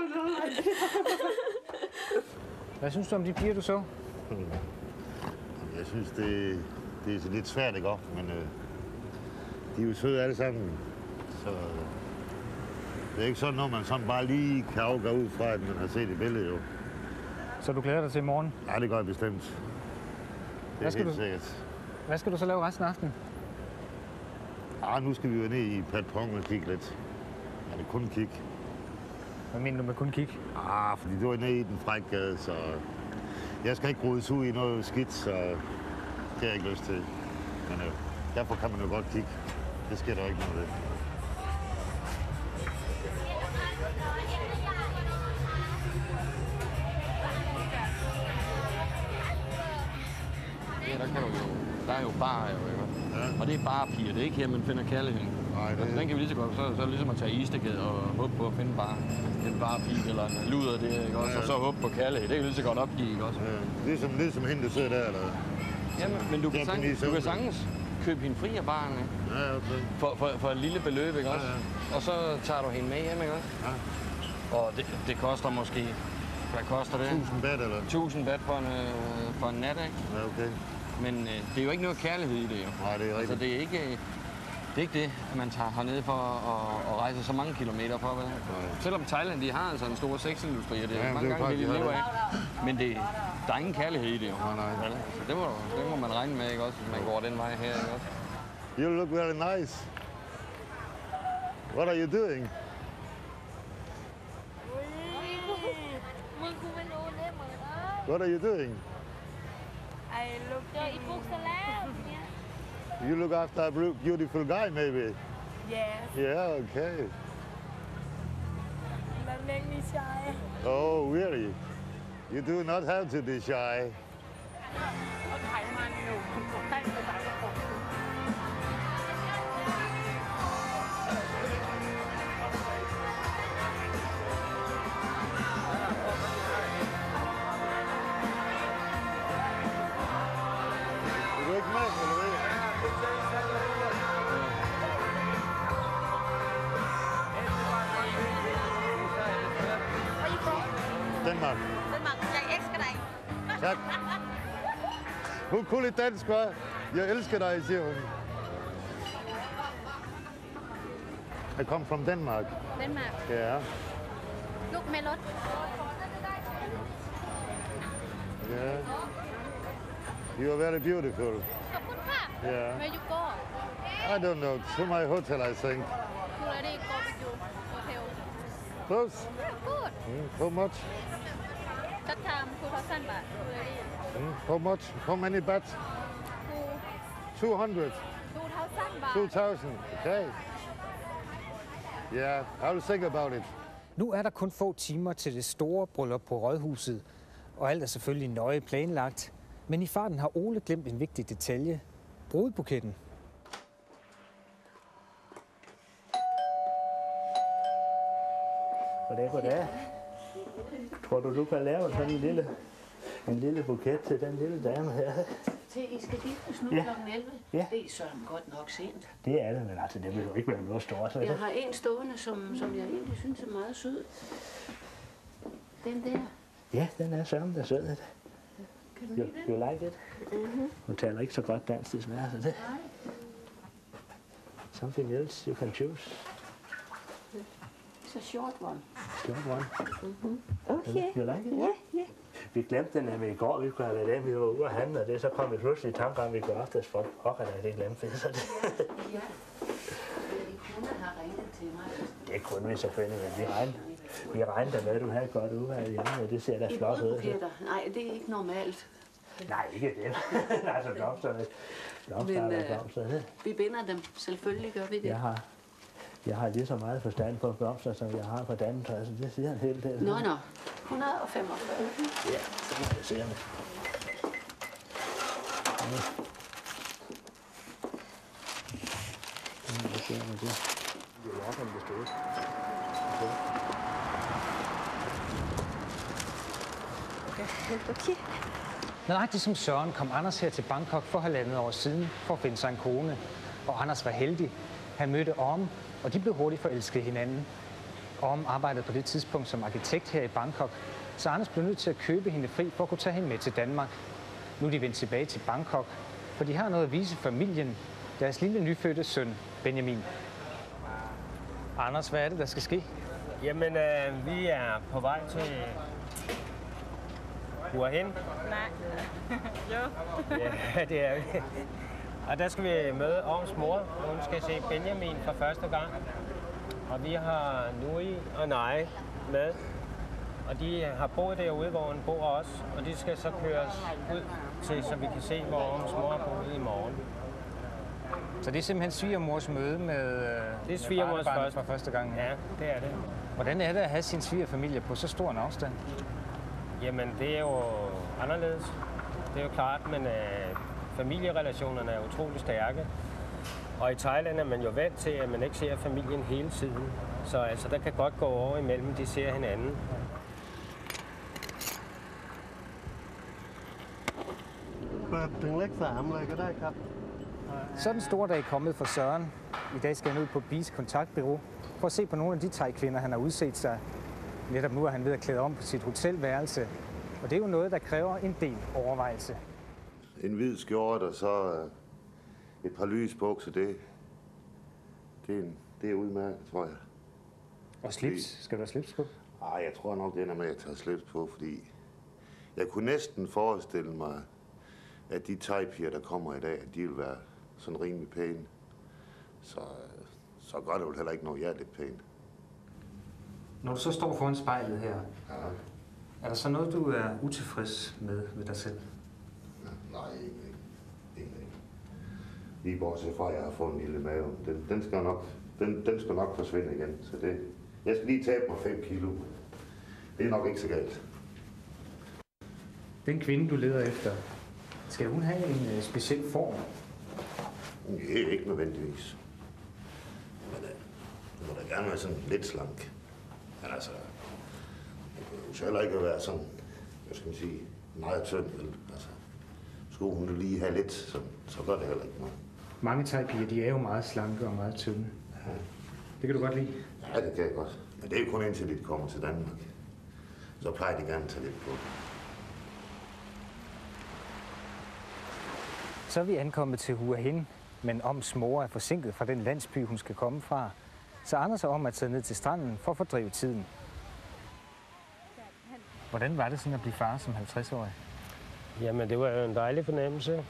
Hvad synes du om de piger, du så? Jeg synes, det, det er lidt svært, ikke? Men øh, de er jo søde alle sammen. Så øh, det er ikke sådan noget, man sådan bare lige kan afgøre ud fra, at man har set et billede, jo. Så du glæder dig til i morgen? Ja, det gør jeg bestemt. Det Hvad er skal helt du- sikkert. Hvad skal du så lave resten af aftenen? Ah, nu skal vi jo ned i Patpong og kigge lidt. Ja, det er kun en kig. Hvad mener du med kun kig? Ah, fordi du er nede i den frækgade, så jeg skal ikke rodes ud i noget skidt, så det har jeg ikke lyst til. Men øh, derfor kan man jo godt kigge. Det sker der ikke noget ved. Ja, der kan du jo. Der er jo barer jo, ikke? Ja. Og det er bare piger. Det er ikke her, man finder kærligheden. Nej, det... altså, den kan vi lige så godt. Så, så er det ligesom at tage isteged og håbe på at finde bare en bare pige eller en luder det, ikke også? Ja. Og så håbe på kærlighed. Det kan vi lige så godt opgive, ikke også? Ja. Ligesom, ligesom hende, der sidder der, eller? Jamen, men du kan, sang, du kan sagtens købe hende fri af baren, ikke? Ja, okay. For, for, for et lille beløb, ikke også? Ja, ja. Og så tager du hende med hjem, ikke også? Ja. Og det, det koster måske... Hvad koster det? tusind bat, eller? tusind bat for en, øh, for en nat, ikke? Ja, okay. Men øh, det er jo ikke noget kærlighed i det, jo. Nej, det er rigtigt. Altså, det er ikke... Det er ikke det, at man tager hernede for at, at rejse så mange kilometer for, vel? Selvom Thailand, de har altså en stor sexindustri, og det er ja, mange det er gange, det de lever af. Men det, der er ingen kærlighed i det, jo. Nej, nej. Så det må, det må man regne med, ikke også, hvis man går den vej her, ikke også? You look very nice. What are you doing? What are you doing? I look in... You look after a beautiful guy, maybe? Yes. Yeah, okay. That make me shy. Oh, really? You do not have to be shy. Danmark. Danmark, jeg elsker dig. Tak. Hun kunne lidt dansk, hva'? Jeg elsker dig, siger hun. I come from Denmark. Denmark? Yeah. Look, Melot. Yeah. You are very beautiful. Yeah. Where you go? I don't know. To my hotel, I think. You already go with your hotel. Close? Good. Mm, how much? That time, two thousand baht. Mm, how much? How many baht? Two hundred. Two thousand baht. Two thousand. Okay. Yeah, I'll think about it. Nu er der kun få timer til det store bryllup på Rådhuset, og alt er selvfølgelig nøje planlagt. Men i farten har Ole glemt en vigtig detalje. Brudebuketten. Goddag, goddag. Tror du, du kan lave sådan en lille, en lille buket til den lille dame her? Til I skal giftes nu Ja. klokken elleve? Ja. Det er sådan godt nok sent. Det er det, men altså, det vil jo ikke være noget stort. Så Jeg har en stående, som, som jeg egentlig synes er meget sød. Den der. Ja, den er sammen, der er sød. Kan du You, lide den? you like it? Mhm. Hun taler ikke så godt dansk, desværre, så det. Nej. Something else you can choose. It's a short one. Short one. Mhm. Okay. You like it? Ja, ja. Vi glemte den nemlig i går, vi kunne have været dem, vi var ude og handle, og det så kom vi pludselig i tanke om, vi kunne aftes for pokker, da det glemte vi. Så det. Ja. I kunne have ringet til mig. Det kunne vi selvfølgelig, men vi regnede, vi regnede med, at du havde et godt udvalg hjemme, og det ser da I flot ud. brudebuketter? Nej, det er ikke normalt. Nej, ikke det. altså blomsterne. Blomster Men, er øh, blomster. Det. Vi binder dem. Selvfølgelig gør vi det. Jeg har, jeg har lige så meget forstand på blomster, som jeg har på dametøj, så det siger en hel del. Nå, nå. et hundrede og femogfyrre. Ja, så må jeg se det. Hvad ser man det? Det er nok, om det stod. Okay. Nøjagtigt som Søren kom Anders her til Bangkok for halvandet år siden for at finde sig en kone. Og Anders var heldig. Han mødte Orm, og de blev hurtigt forelskede hinanden. Orm arbejdede på det tidspunkt som arkitekt her i Bangkok, så Anders blev nødt til at købe hende fri for at kunne tage hende med til Danmark. Nu er de vendt tilbage til Bangkok, for de har noget at vise familien, deres lille nyfødte søn, Benjamin. Anders, hvad er det, der skal ske? Jamen, øh, vi er på vej til Hua-Hin. Nej. Jo. Ja, det er vi. Og der skal vi møde Orms mor. Hun skal se Benjamin for første gang. Og vi har Nui og Nej med. Og de har boet derude, hvor hun bor også. Og de skal så køres ud til, så vi kan se, hvor Orms mor er boet i morgen. Så det er simpelthen svigermors møde med, det er svigermors med første. For første gang? Ja, det er det. Hvordan er det at have sin svigerfamilie på så stor en afstand? Jamen, det er jo anderledes. Det er jo klart, men øh, familierelationerne er utrolig stærke. Og i Thailand er man jo vant til, at man ikke ser familien hele tiden. Så altså, der kan godt gå over imellem, de ser hinanden. Så er den store dag kommet for Søren. I dag skal han ud på Bis kontaktbureau for at se på nogle af de thai-kvinder, han har udset sig. Netop nu er han ved at klæde om på sit hotelværelse. Og det er jo noget, der kræver en del overvejelse. En hvid skjorte og så et par lysbukser, det, det, er en, det er udmærket, tror jeg. Og slips? Skal du have slips på? Nej, jeg tror nok, det ender med at tage slips på, fordi jeg kunne næsten forestille mig, at de thai-piger, der kommer i dag, de vil være sådan rimelig pæne. Så, så gør det vel heller ikke noget, jeg er lidt pæn. Når du så står foran spejlet her, ja. Er der så noget, du er utilfreds med ved dig selv? Nej, egentlig ikke. Egentlig ikke. Lige bortset fra, at jeg har fået en lille mave. Den, den, skal nok, den, den skal nok forsvinde igen. Så det, jeg skal lige tabe mig fem kilo. Det er nok ikke så galt. Den kvinde, du leder efter, skal hun have en uh, speciel form? Nej, ikke nødvendigvis. Men uh, det må da gerne være sådan lidt slank. Men altså, det kan jo så heller ikke være sådan, hvad skal man sige, meget tynd. Altså, skulle hun lige have lidt, så, så gør det heller ikke noget. Mange thai-piger, de er jo meget slanke og meget tynde. Ja. Det kan du godt lide? Ja, det kan jeg godt. Men det er jo kun indtil de kommer til Danmark. Så plejer de gerne at tage lidt på. Så er vi ankommet til Hua Hin, men Oms mor er forsinket fra den landsby, hun skal komme fra. Så Anders og Om er taget ned til stranden for at fordrive tiden. Hvordan var det sådan at blive far som halvtreds-årig? Jamen, det var jo en dejlig fornemmelse.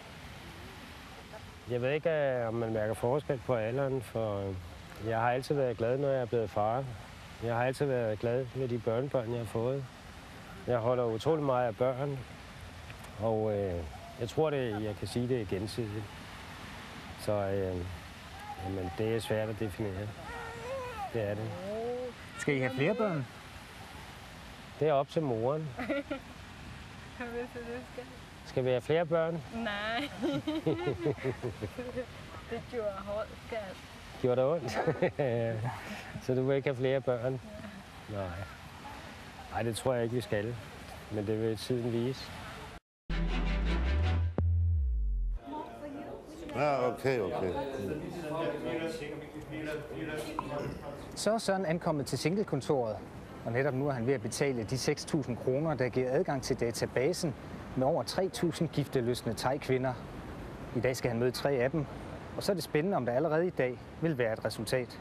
Jeg ved ikke, om man mærker forskel på alderen, for jeg har altid været glad, når jeg er blevet far. Jeg har altid været glad med de børnebørn, jeg har fået. Jeg holder utrolig meget af børn, og øh, jeg tror, det, jeg kan sige, det er gensidigt. Så øh, jamen, det er svært at definere. Det er det. Skal I have flere børn? Det er op til moren. Skal vi have flere børn? Nej. Det gjorde hårdt, skat. Gjorde det ondt? Så du vil ikke have flere børn? Nej. Nej, det tror jeg ikke, vi skal. Men det vil tiden vise. Ja, okay, okay. Så er Søren ankommet til singlekontoret, og netop nu er han ved at betale de seks tusind kroner, der giver adgang til databasen med over tre tusind gifteløsne thai-kvinder. I dag skal han møde tre af dem, og så er det spændende, om der allerede i dag vil være et resultat.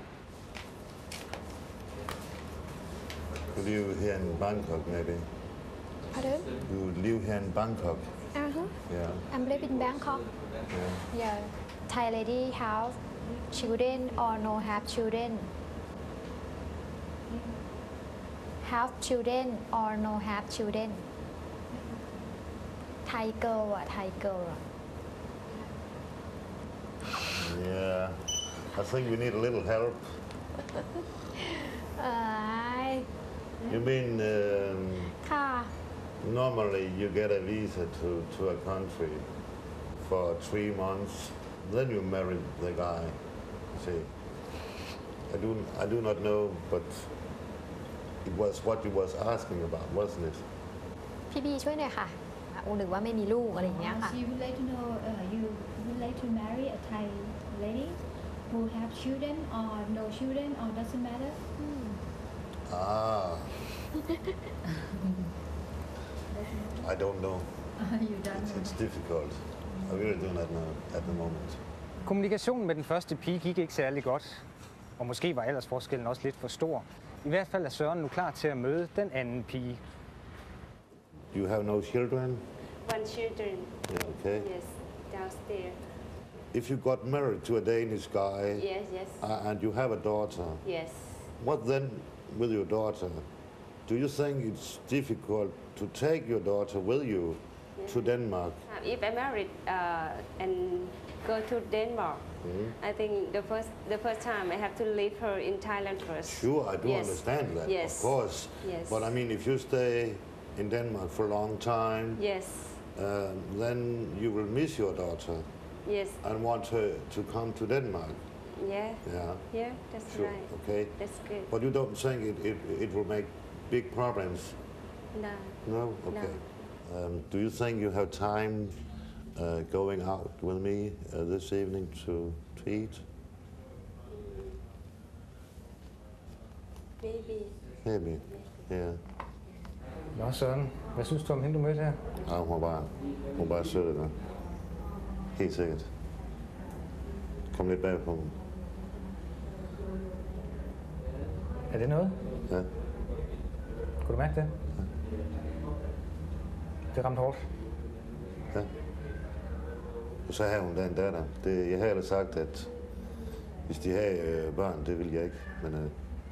You live here in Bangkok, maybe? Pardon? You live here in Bangkok? Uh-huh. Yeah. I'm living in Bangkok. Yeah. Yeah. Thai lady have children or no have children? Have children or no have children? Thai girl or Thai girl? Yeah. I think we need a little help. Uh, You mean um, Car. normally you get a visa to, to a country for three months, then you marry the guy. See, I do I do not know, but it was what you was asking about, wasn't it? พี่บีช่วยหน่อยค่ะอูหรือว่าไม่มีลูกอะไรอย่างเงี้ยค่ะ So you would like to know, uh, you would like to marry a Thai lady who have children or no children or doesn't matter? Ah, I don't know. You don't It's, know. it's difficult. I really do not know at the moment. Kommunikationen med den første pige gik ikke særlig godt, og måske var aldersforskellen også lidt for stor. I hvert fald er Søren nu klar til at møde den anden pige. You have no children? One children. Yeah, okay. Yes, downstairs. If you got married to a Danish guy Yes, yes. uh, and you have a daughter, Yes. what then with your daughter? Do you think it's difficult to take your daughter with you to Denmark? Uh, If I married uh, and go to Denmark. Mm. I think the first the first time I have to leave her in Thailand first. Sure, I do Yes. understand that, Yes. of course. Yes. But I mean, if you stay in Denmark for a long time, Yes. um, then you will miss your daughter Yes. and want her to come to Denmark. Yeah. Yeah. Yeah, that's Sure. right. Okay. That's good. But you don't think it, it, it will make big problems? No. No? Okay. Um, do you think you have time uh, going out with me uh, this evening to, to eat? Maybe. Maybe. Yeah. Nå Søren, hvad synes du om hende, du mødte her? Ja, hun var bare, hun var bare sød, der. Helt sikkert. Kom lidt bag på mig. Er det noget? Ja. Kunne du mærke det? Ja. Det ramte hårdt. Ja. Og så havde hun da en datter. Det, jeg havde ellers sagt, at hvis de havde øh, børn, det ville jeg ikke. Men øh,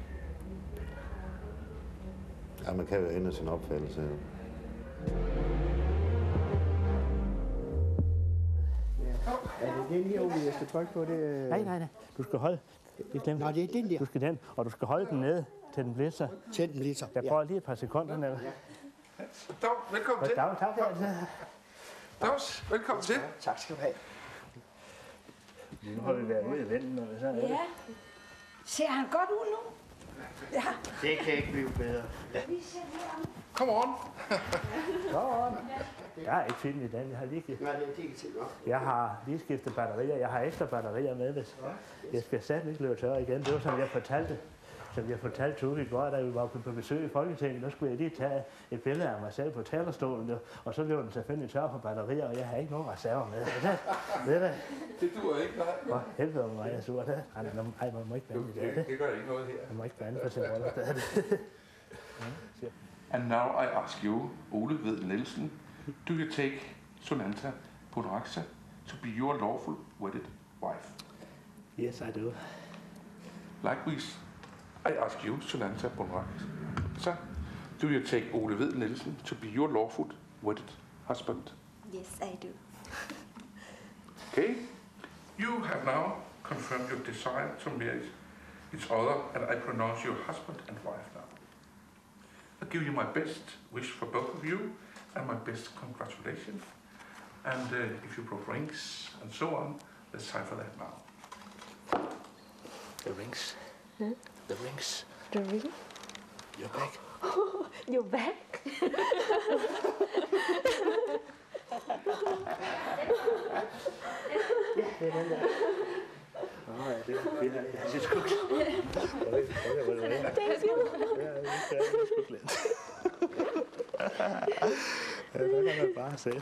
ja, man kan jo ændre sin opfattelse. Jo. Er det den her, jeg skal trykke på? Det? Nej, nej, nej. Du skal holde. Det glemte. Nå, det er den der. Du skal den, og du skal holde den nede, til den blæser. Til den blæser. Jeg prøver lige et par sekunder ned. Dag, velkommen til. Dag, tak. Dags, velkommen til. Tak skal du have. Nu har vi været ude i vinden, og så er det. Ja. Ser han godt ud nu? Ja. Det kan ikke blive bedre. Ja. Come on. Come on. Jeg er ikke film i dag. Jeg har lige Nej, det er ikke til. Jeg har lige skiftet batterier. Jeg har ekstra batterier med, hvis jeg skal sætte ikke løbe tør igen. Det var som jeg fortalte. Som jeg fortalte Tove i går, da vi var på besøg i Folketinget, der skulle jeg lige tage et billede af mig selv på talerstolen, og så blev den selvfølgelig tør for batterier, og jeg har ikke nogen reserver med. Ved du? Det duer ikke, nej. Hvor helvede hvor mig, jeg sur det. Ej, man må ikke bande i det. Det gør ikke noget her. Man må ikke bande på sin rolle. And now I ask you, Ole Ved Nielsen, do you take Sunanta Punraksa to be your lawful wedded wife? Yes, I do. Likewise, I ask you, Sunanta Punraksa, do you take Ole Ved Nielsen to be your lawful wedded husband? Yes, I do. Okay? You have now confirmed your desire to marry each other, and I pronounce you husband and wife now. I give you my best wish for both of you, and my best congratulations. And uh, if you brought rings and so on, let's time for that now. The rings. Hmm? The rings. The ring? You're back. You're back? Ja, det er den der. Nå, ja, det er det. Jeg synes godt. Thank you. Ja, det er sgu glemt. Ja, der kan man bare se.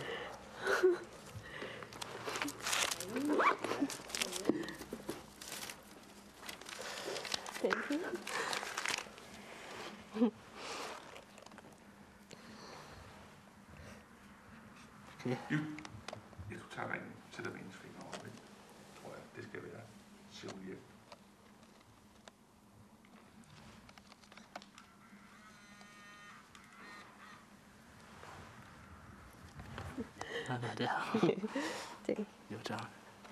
Thank you. Okay. You, jeg du tager ringen, sætter hendes finger over, ikke? Tror jeg, det skal være Silje. Nej, nej, det er. Det. Jo, tak.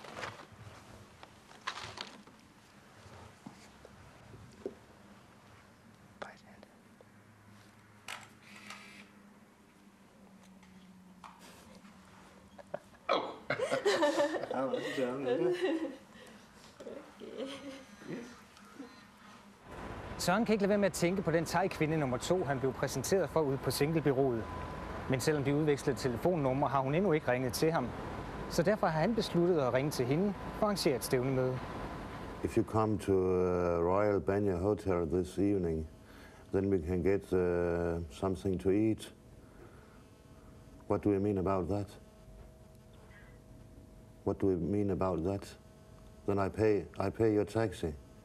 Søren kan ikke lade være med at tænke på den thai-kvinde nummer to, han blev præsenteret for ude på singlebureauet. Men selvom de udvekslede telefonnumre, har hun endnu ikke ringet til ham. Så derfor har han besluttet at ringe til hende for at arrangere et stævnemøde. If you come to uh, Royal Banya Hotel this evening, then we can get uh, something to eat. What do you mean about that? What do you mean about that? Then I pay, I pay your taxi.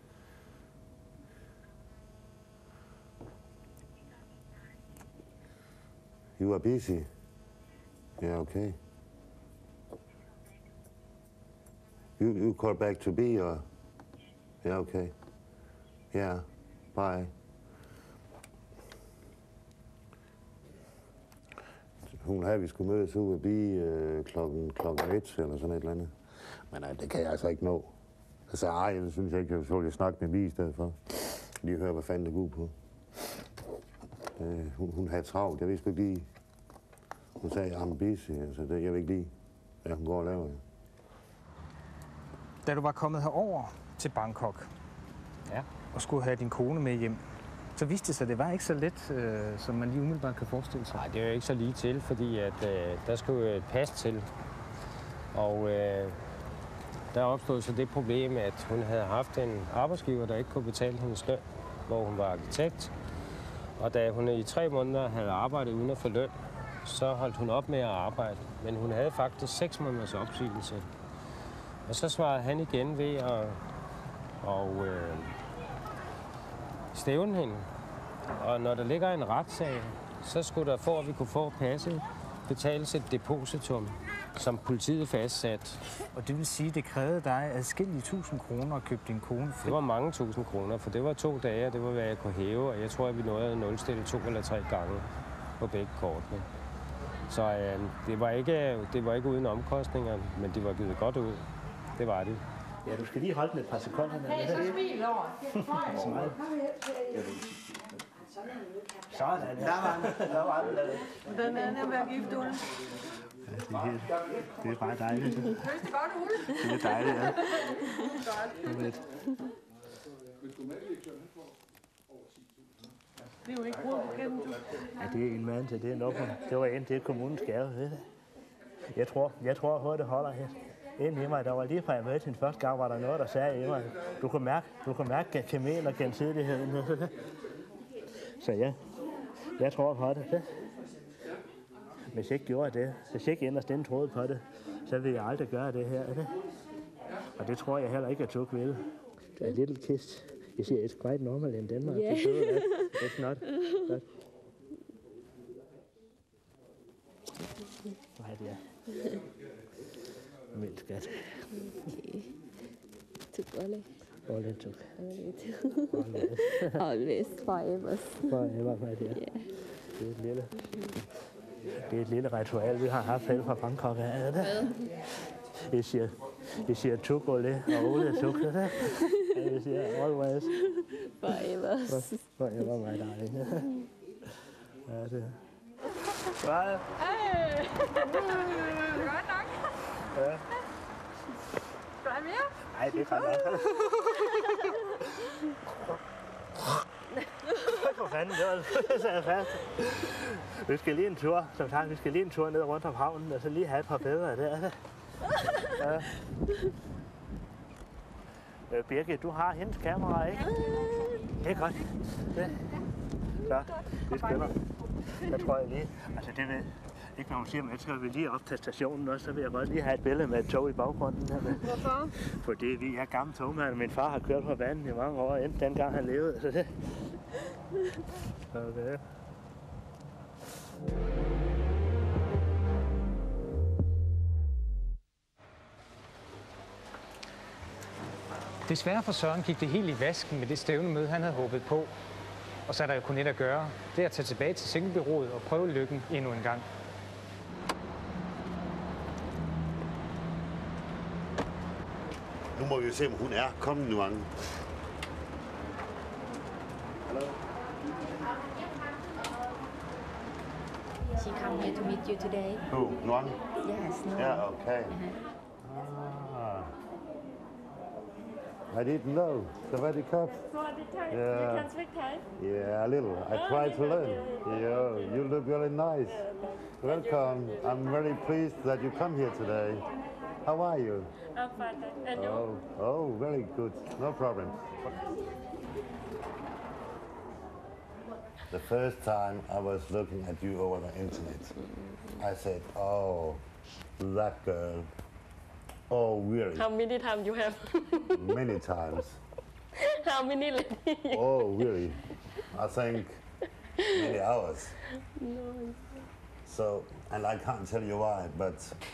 You are busy? Yeah, okay. You, you call back to be, or? Yeah, okay. Yeah, bye. Hun havde, vi skulle mødes ude at blive øh, klokken, klokken et eller sådan et eller andet. Men nej, det kan jeg altså ikke nå. Så sagde jeg, det synes jeg ikke, så ville jeg snakke med Bi i stedet for. Lige høre, hvad fanden det går på. Øh, hun, hun havde travlt, jeg vidste ikke lige. Hun sagde, I'm busy, så det jeg ved ikke lige, hvad hun går og laver. Da du var kommet herover til Bangkok, ja, og skulle have din kone med hjem, så viste det sig, at det var ikke så let, øh, som man lige umiddelbart kan forestille sig. Nej, det er jo ikke så lige til, fordi at, øh, der skulle et pas til. Og øh, der opstod så det problem, at hun havde haft en arbejdsgiver, der ikke kunne betale hendes løn, hvor hun var arkitekt. Og da hun i tre måneder havde arbejdet uden at få løn, så holdt hun op med at arbejde. Men hun havde faktisk seks måneders opsigelse. Og så svarede han igen ved at og, øh, stævne hende. Og når der ligger en retssag, så skulle der, for at vi kunne få passet, betales et depositum, som politiet fastsat. Og det vil sige, at det krævede dig adskillige tusind kroner at købe din kone fri? Det var mange tusind kroner, for det var to dage, og det var, hvad jeg kunne hæve. Og jeg tror, at vi nåede at nulstille to eller tre gange på begge kortene. Så øh, det, var ikke, det var ikke uden omkostninger, men det var givet godt ud. Det var det. Ja, du skal lige holde den et par sekunder. Hey, så smil over. Så meget. Sådan, der var den. Der var den. Den er at være gift, Ulle. Ja, det, er helt, det er bare dejligt. Føles det godt, Ulle? Det er dejligt, ja. Godt. Det er jo ikke brugerbekendt, du. Ja, det er en mand til det er nok. Det var en, det er kommunens gave, ved det. Jeg tror, jeg tror, hvor det holder her. Inden i mig, der var lige fra jeg mødte hende første gang, var der noget, der sagde i mig. Du kunne mærke, du kunne mærke kemien og gensidigheden. Så ja, jeg tror på det. Hvis jeg ikke gjorde det, hvis jeg ikke inderst inde troede på det, så ville jeg aldrig gøre det her. Og det tror jeg heller ikke, at tog ved. A little kiss. You see, it's quite normal in Denmark. Yeah. To do that. It's not. But... Right, yeah. Mildt skat. Okay. Took Ole. Ole took. Ole took. Always, forever. Forever, right, yeah. Yeah. Det er et lille, det er et lille ritual, vi har haft her fra Bangkok. Er det? Jeg siger, jeg siger tuk Ole, og Ole tuk. Jeg siger always. Forever. Forever, my darling. Ja, det er. Hvad? Hey! Godt nok. Ja. Skal du have mere? Nej, det er godt nok. For fanden, det var så jeg fast. Vi skal lige en tur, som sagt, vi skal lige en tur ned rundt om havnen, og så lige have et par bedre der. Ja. Øh, Birgit, du har hendes kamera, ikke? Det er godt. Det. Så, vi spiller. Jeg tror jeg lige, altså det ved ikke, når hun siger, men så vil lige op til stationen også, så vil jeg godt lige have et billede med et tog i baggrunden her med. Hvorfor? Fordi vi er gamle togmand, og min far har kørt på vandet i mange år, inden dengang han levede, så det. Okay. Desværre for Søren gik det helt i vasken med det stævnemøde, han havde håbet på. Og så er der jo kun et at gøre. Det er at tage tilbage til singlebyrået og prøve lykken endnu en gang. Nu må vi jo se, hvor hun er. Kom nu, Ange. She come here to meet you today. Who? Nuang? Yes, no. Yeah, okay. Uh-huh. Ah. I didn't know. So very cup. Yeah. You can speak Thai? Yeah, a little. I Oh, try you to learn. can, Yeah, you look really nice. Welcome. I'm very pleased that you come here today. How are you? I'm fine. And you? Oh, oh, very good. No problem. The first time I was looking at you over the internet, I said, oh, that girl. Oh, really? How many times you have? Many times. How many ladies? Oh, really? I think many hours. No. So, and I can't tell you why, but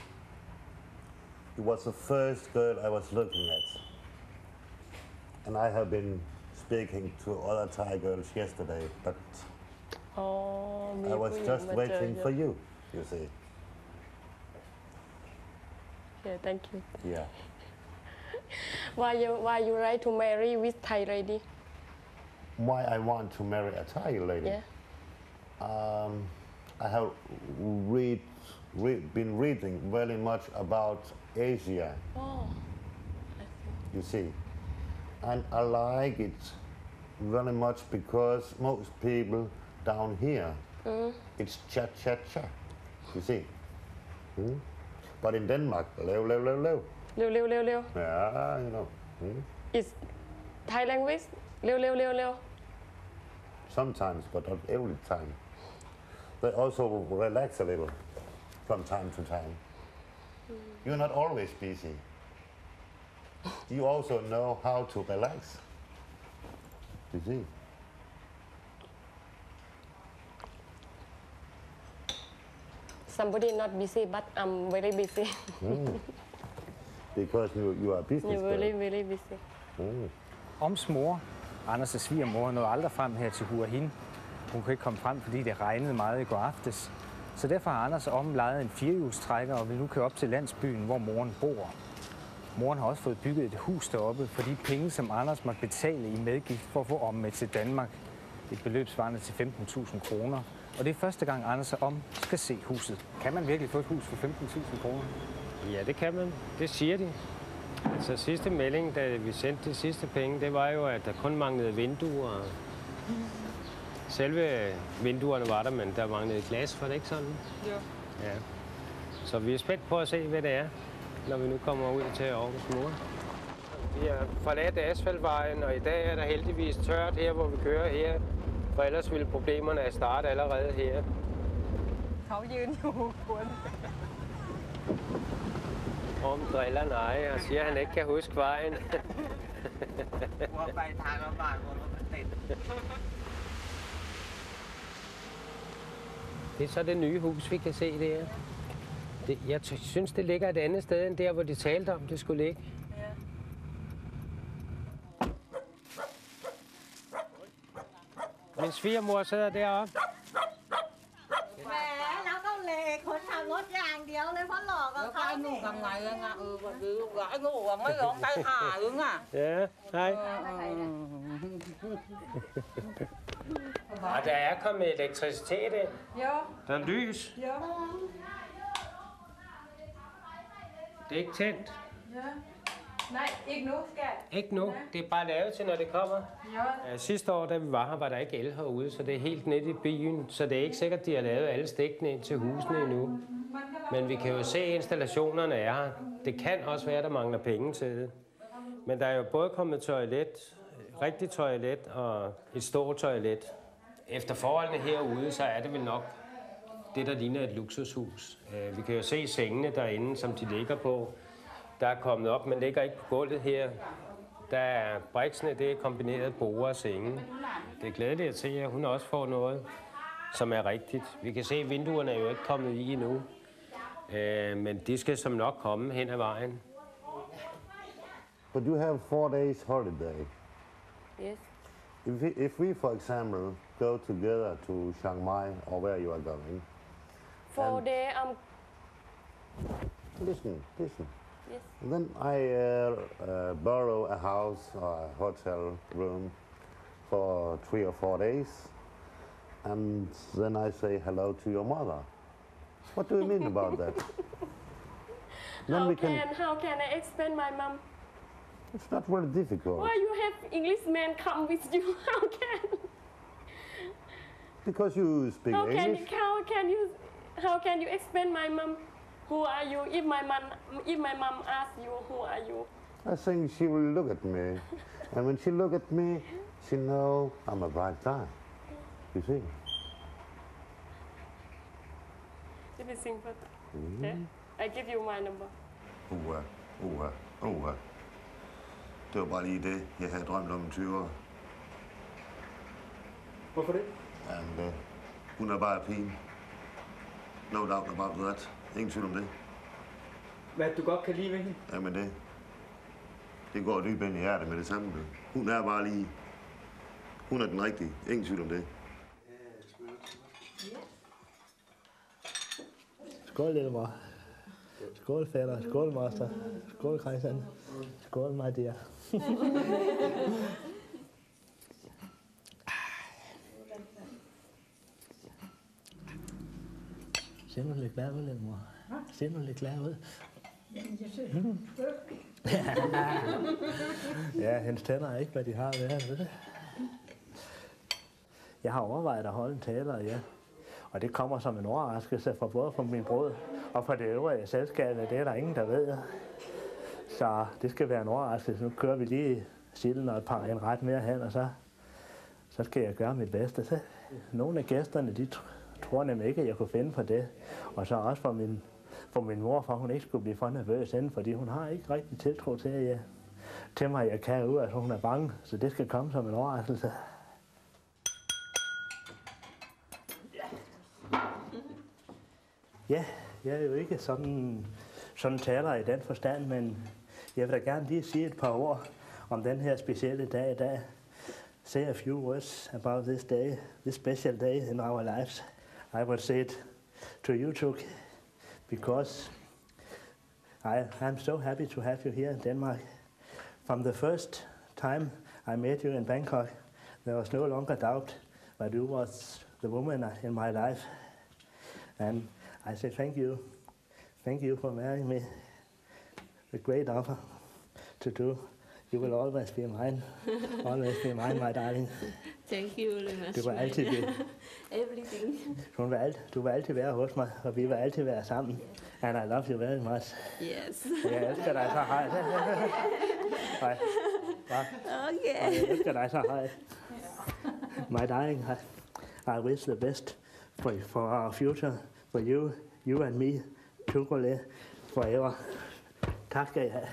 it was the first girl I was looking at. And I have been speaking to other Thai girls yesterday, but Oh, I was just waiting for you, you see. Yeah, thank you. Yeah. Why you why you like to marry with Thai lady? Why I want to marry a Thai lady? Yeah. Um, I have read, read, been reading very much about Asia. Oh. You see, and I like it very much because most people down here, mm. it's cha cha cha. You see, hmm? But in Denmark, lev lev lev lev. Lev lev lev lev. Yeah, you know. Hmm? It's Thai language. Lev lev lev lev. Sometimes, but not every time. They also relax a little from time to time. Mm. You're not always busy. You also know how to relax. You see? Somebody not busy, but I'm very busy. Mm. Because you, you are business. You're really, really busy. Mm. Oms mor, Anders' svigermor, nåede aldrig frem her til Hua Hin. Hun kunne ikke komme frem, fordi det regnede meget i går aftes. Så derfor har Anders og Om lejet en firehjulstrækker og vil nu køre op til landsbyen, hvor moren bor. Moren har også fået bygget et hus deroppe for de penge, som Anders måtte betale i medgift for at få Om med til Danmark. Et beløb svarende til femten tusind kroner. Og det er første gang, Anders og Om skal se huset. Kan man virkelig få et hus for femten tusind kroner? Ja, det kan man. Det siger de. Altså sidste melding, da vi sendte de sidste penge, det var jo, at der kun manglede vinduer. Selve vinduerne var der, men der manglede glas, var det ikke sådan? Jo. Ja. Så vi er spændt på at se, hvad det er, når vi nu kommer ud til Aarhus Mor. Vi har forladt asfaltvejen, og i dag er der heldigvis tørt her, hvor vi kører her. For ellers ville problemerne have startet allerede her. เขายืนอยู่ควร Om driller nej og siger, at han ikke kan huske vejen. Det er så det nye hus, vi kan se der. Det, jeg synes, det ligger et andet sted end der, hvor de talte om, det skulle ligge. Min svigermor sidder deroppe. แหมแล้วก็เลคนขับรถอย่างเดียวเลยเพราะหลอกกับเขาหนูทำไงอะงะเออวันนี้ลูกไอ้หนูอะไม่ร้องใจหาหรือไง Ja, hej. Og der er kommet elektricitet ind. Ja. Der er lys. Ja. Det er ikke tændt. Ja. Nej, ikke nu, skat. Ikke nu. Det er bare lavet til, når det kommer. Ja. Ja, sidste år, da vi var her, var der ikke el herude, så det er helt nede i byen. Så det er ikke sikkert, at de har lavet alle stikkene ind til husene endnu. Men vi kan jo se, at installationerne er her. Det kan også være, at der mangler penge til det. Men der er jo både kommet toilet, rigtig toilet og et stort toilet. Efter forholdene herude, så er det vel nok det, der ligner et luksushus. Vi kan jo se sengene derinde, som de ligger på. Der er kommet op, men ligger ikke på gulvet her. Der er briksene, det er kombineret borde og senge. Det er glædeligt at se, at hun også får noget, som er rigtigt. Vi kan se, at vinduerne er jo ikke kommet i endnu. Men de skal som nok komme hen ad vejen. But you have four days holiday. Yes. If we, if we, for example, go together to Chiang Mai or where you are going. For day, um. Listen, listen. Yes. Then I uh, uh, borrow a house or a hotel room for three or four days, and then I say hello to your mother. What do you mean about that? Then How we can, can. how can I explain my mom? It's not very difficult. Why you have Englishman come with you? How can? Because you speak How can, English. how can you? How can you explain my mom? Who are you? If my mom, if my mom asks you, who are you? I think she will look at me, and when she look at me, she know I'm a right guy. You see? If you think but Mm. yeah, I give you my number. Uha, uha, uha. Det var bare lige det, jeg havde drømt om i tyve år. Hvorfor det? And, uh, hun er bare pige. No doubt about that. Ingen tvivl om det. Hvad du godt kan lide ved hende? Jamen det. Det går dybt ind i hjertet med det samme. Hun er bare lige. Hun er den rigtige. Ingen tvivl om det. Skål, lille mor. Skål, fætter. Skål, moster. Skål, Christian. Skål, my dear. Ser du lidt glad ud, lille mor? Ser du lidt glad ud? Mm. Ja, hendes tænder er ikke, hvad de har været, ved det. Jeg har overvejet at holde en taler, ja. Og det kommer som en overraskelse for både for min brød og for det øvrige selskab. Det er der ingen, der ved. Så det skal være en overraskelse. Nu kører vi lige silden og et par en ret mere hen, og så, så skal jeg gøre mit bedste. Så nogle af gæsterne, de tror nemlig ikke, at jeg kunne finde på det. Og så også for min, for min mor, for hun ikke skulle blive for nervøs inden, fordi hun har ikke rigtig tiltro til, at jeg, til mig, jeg kan ud, at hun er bange. Så det skal komme som en overraskelse. Ja, jeg er jo ikke sådan, sådan taler i den forstand, men jeg vil da gerne lige sige et par ord om den her specielle dag i dag. Say a few words about this day, this special day in our lives. I will say it to you, Tuk, because I, I'm so happy to have you here in Denmark. From the first time I met you in Bangkok, there was no longer doubt that you was the woman in my life. And I say thank you. Thank you for marrying me. A great offer to do. You will always be mine. Always be mine, my darling. Thank you very much. Du vil altid blive. Everything. Du vil, alt, du vil altid være hos mig, og vi vil altid være sammen. And I love you very much. Yes. Jeg elsker dig så hej. Hej. Okay. Jeg elsker dig så hej. My darling, I, I wish the best for, for our future. For you, you and me, Tukole, forever. Tak skal I have.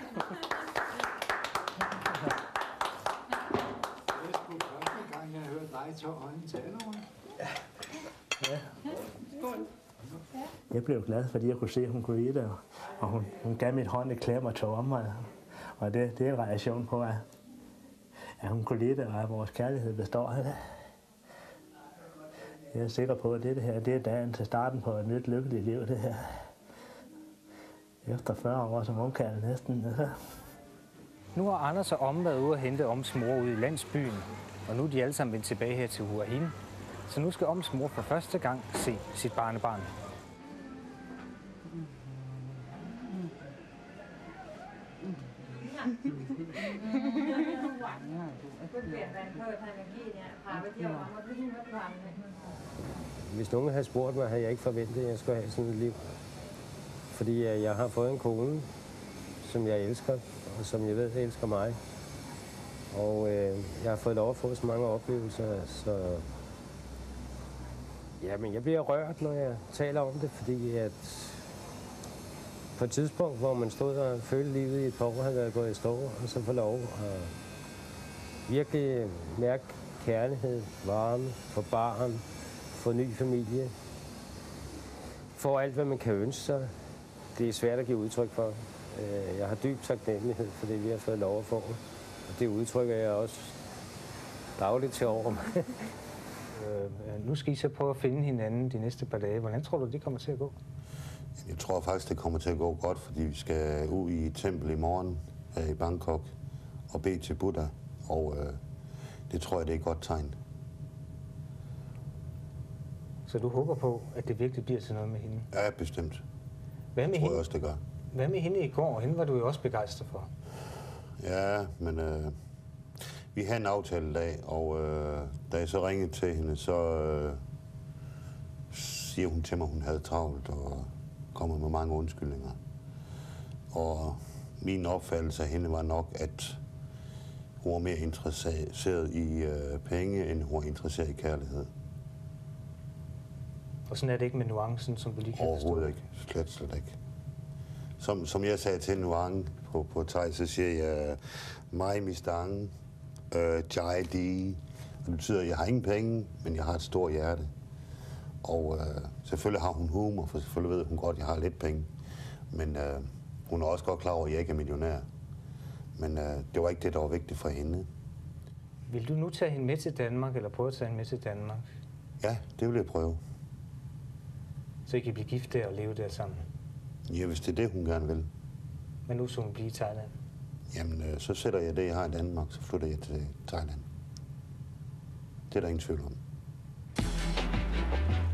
Jeg blev glad, fordi jeg kunne se, at hun kunne lide det, og hun, hun gav mit hånd et klem og tog om mig. Og det, det er en reaktion på, at, at hun kunne lide det, og at vores kærlighed består af det. Jeg er sikker på, at det her det er dagen til starten på et nyt lykkeligt liv, det her. Efter fyrre år som ungkarl næsten. Nu har Anders og Om været ude og hente Oms mor ude i landsbyen, og nu er de alle sammen vendt tilbage her til Hua Hin. Så nu skal Oms mor for første gang se sit barnebarn. Hvis nogen havde spurgt mig, havde jeg ikke forventet, at jeg skulle have sådan et liv. Fordi jeg har fået en kone, som jeg elsker, og som jeg ved elsker mig. Og øh, jeg har fået lov at få så mange oplevelser, så... Ja, men jeg bliver rørt, når jeg taler om det, fordi at på et tidspunkt, hvor man stod og følte livet i et par år, havde været gået i stå, og så få lov at virkelig mærke kærlighed, varme, for barn, for ny familie, for alt, hvad man kan ønske sig. Det er svært at give udtryk for. Jeg har dyb taknemmelighed for det, vi har fået lov at få. Og det udtrykker jeg også dagligt til over mig. øh, nu skal I så prøve at finde hinanden de næste par dage. Hvordan tror du, det kommer til at gå? Jeg tror faktisk, det kommer til at gå godt, fordi vi skal ud i et tempel i morgen her i Bangkok og bede til Buddha. Og øh, det tror jeg, det er et godt tegn. Så du håber på, at det virkelig bliver til noget med hende? Ja, bestemt. Hvad med det tror hende? jeg også, det gør. Hvad med hende i går? Hende var du jo også begejstret for. Ja, men øh, vi havde en aftale i dag, og øh, da jeg så ringede til hende, så øh, siger hun til mig, at hun havde travlt og kommer med mange undskyldninger. Og min opfattelse af hende var nok, at hun var mere interesseret i øh, penge, end hun var interesseret i kærlighed. Og sådan er det ikke med nuancen, som du lige kan forstå? Overhovedet ikke. Slet, slet ikke. Som, som jeg sagde til Nuang på, på thai, så siger jeg, mig mistang, øh, jai di. Det betyder, at jeg har ingen penge, men jeg har et stort hjerte. Og øh, selvfølgelig har hun humor, for selvfølgelig ved hun godt, at jeg har lidt penge. Men øh, hun er også godt klar over, at jeg ikke er millionær. Men øh, det var ikke det, der var vigtigt for hende. Vil du nu tage hende med til Danmark, eller prøve at tage hende med til Danmark? Ja, det vil jeg prøve. Så I kan blive gift der og leve der sammen? Ja, hvis det er det, hun gerne vil. Men nu skal hun blive i Thailand. Jamen, øh, så sætter jeg det, jeg har i Danmark, så flytter jeg til Thailand. Det er der ingen tvivl om.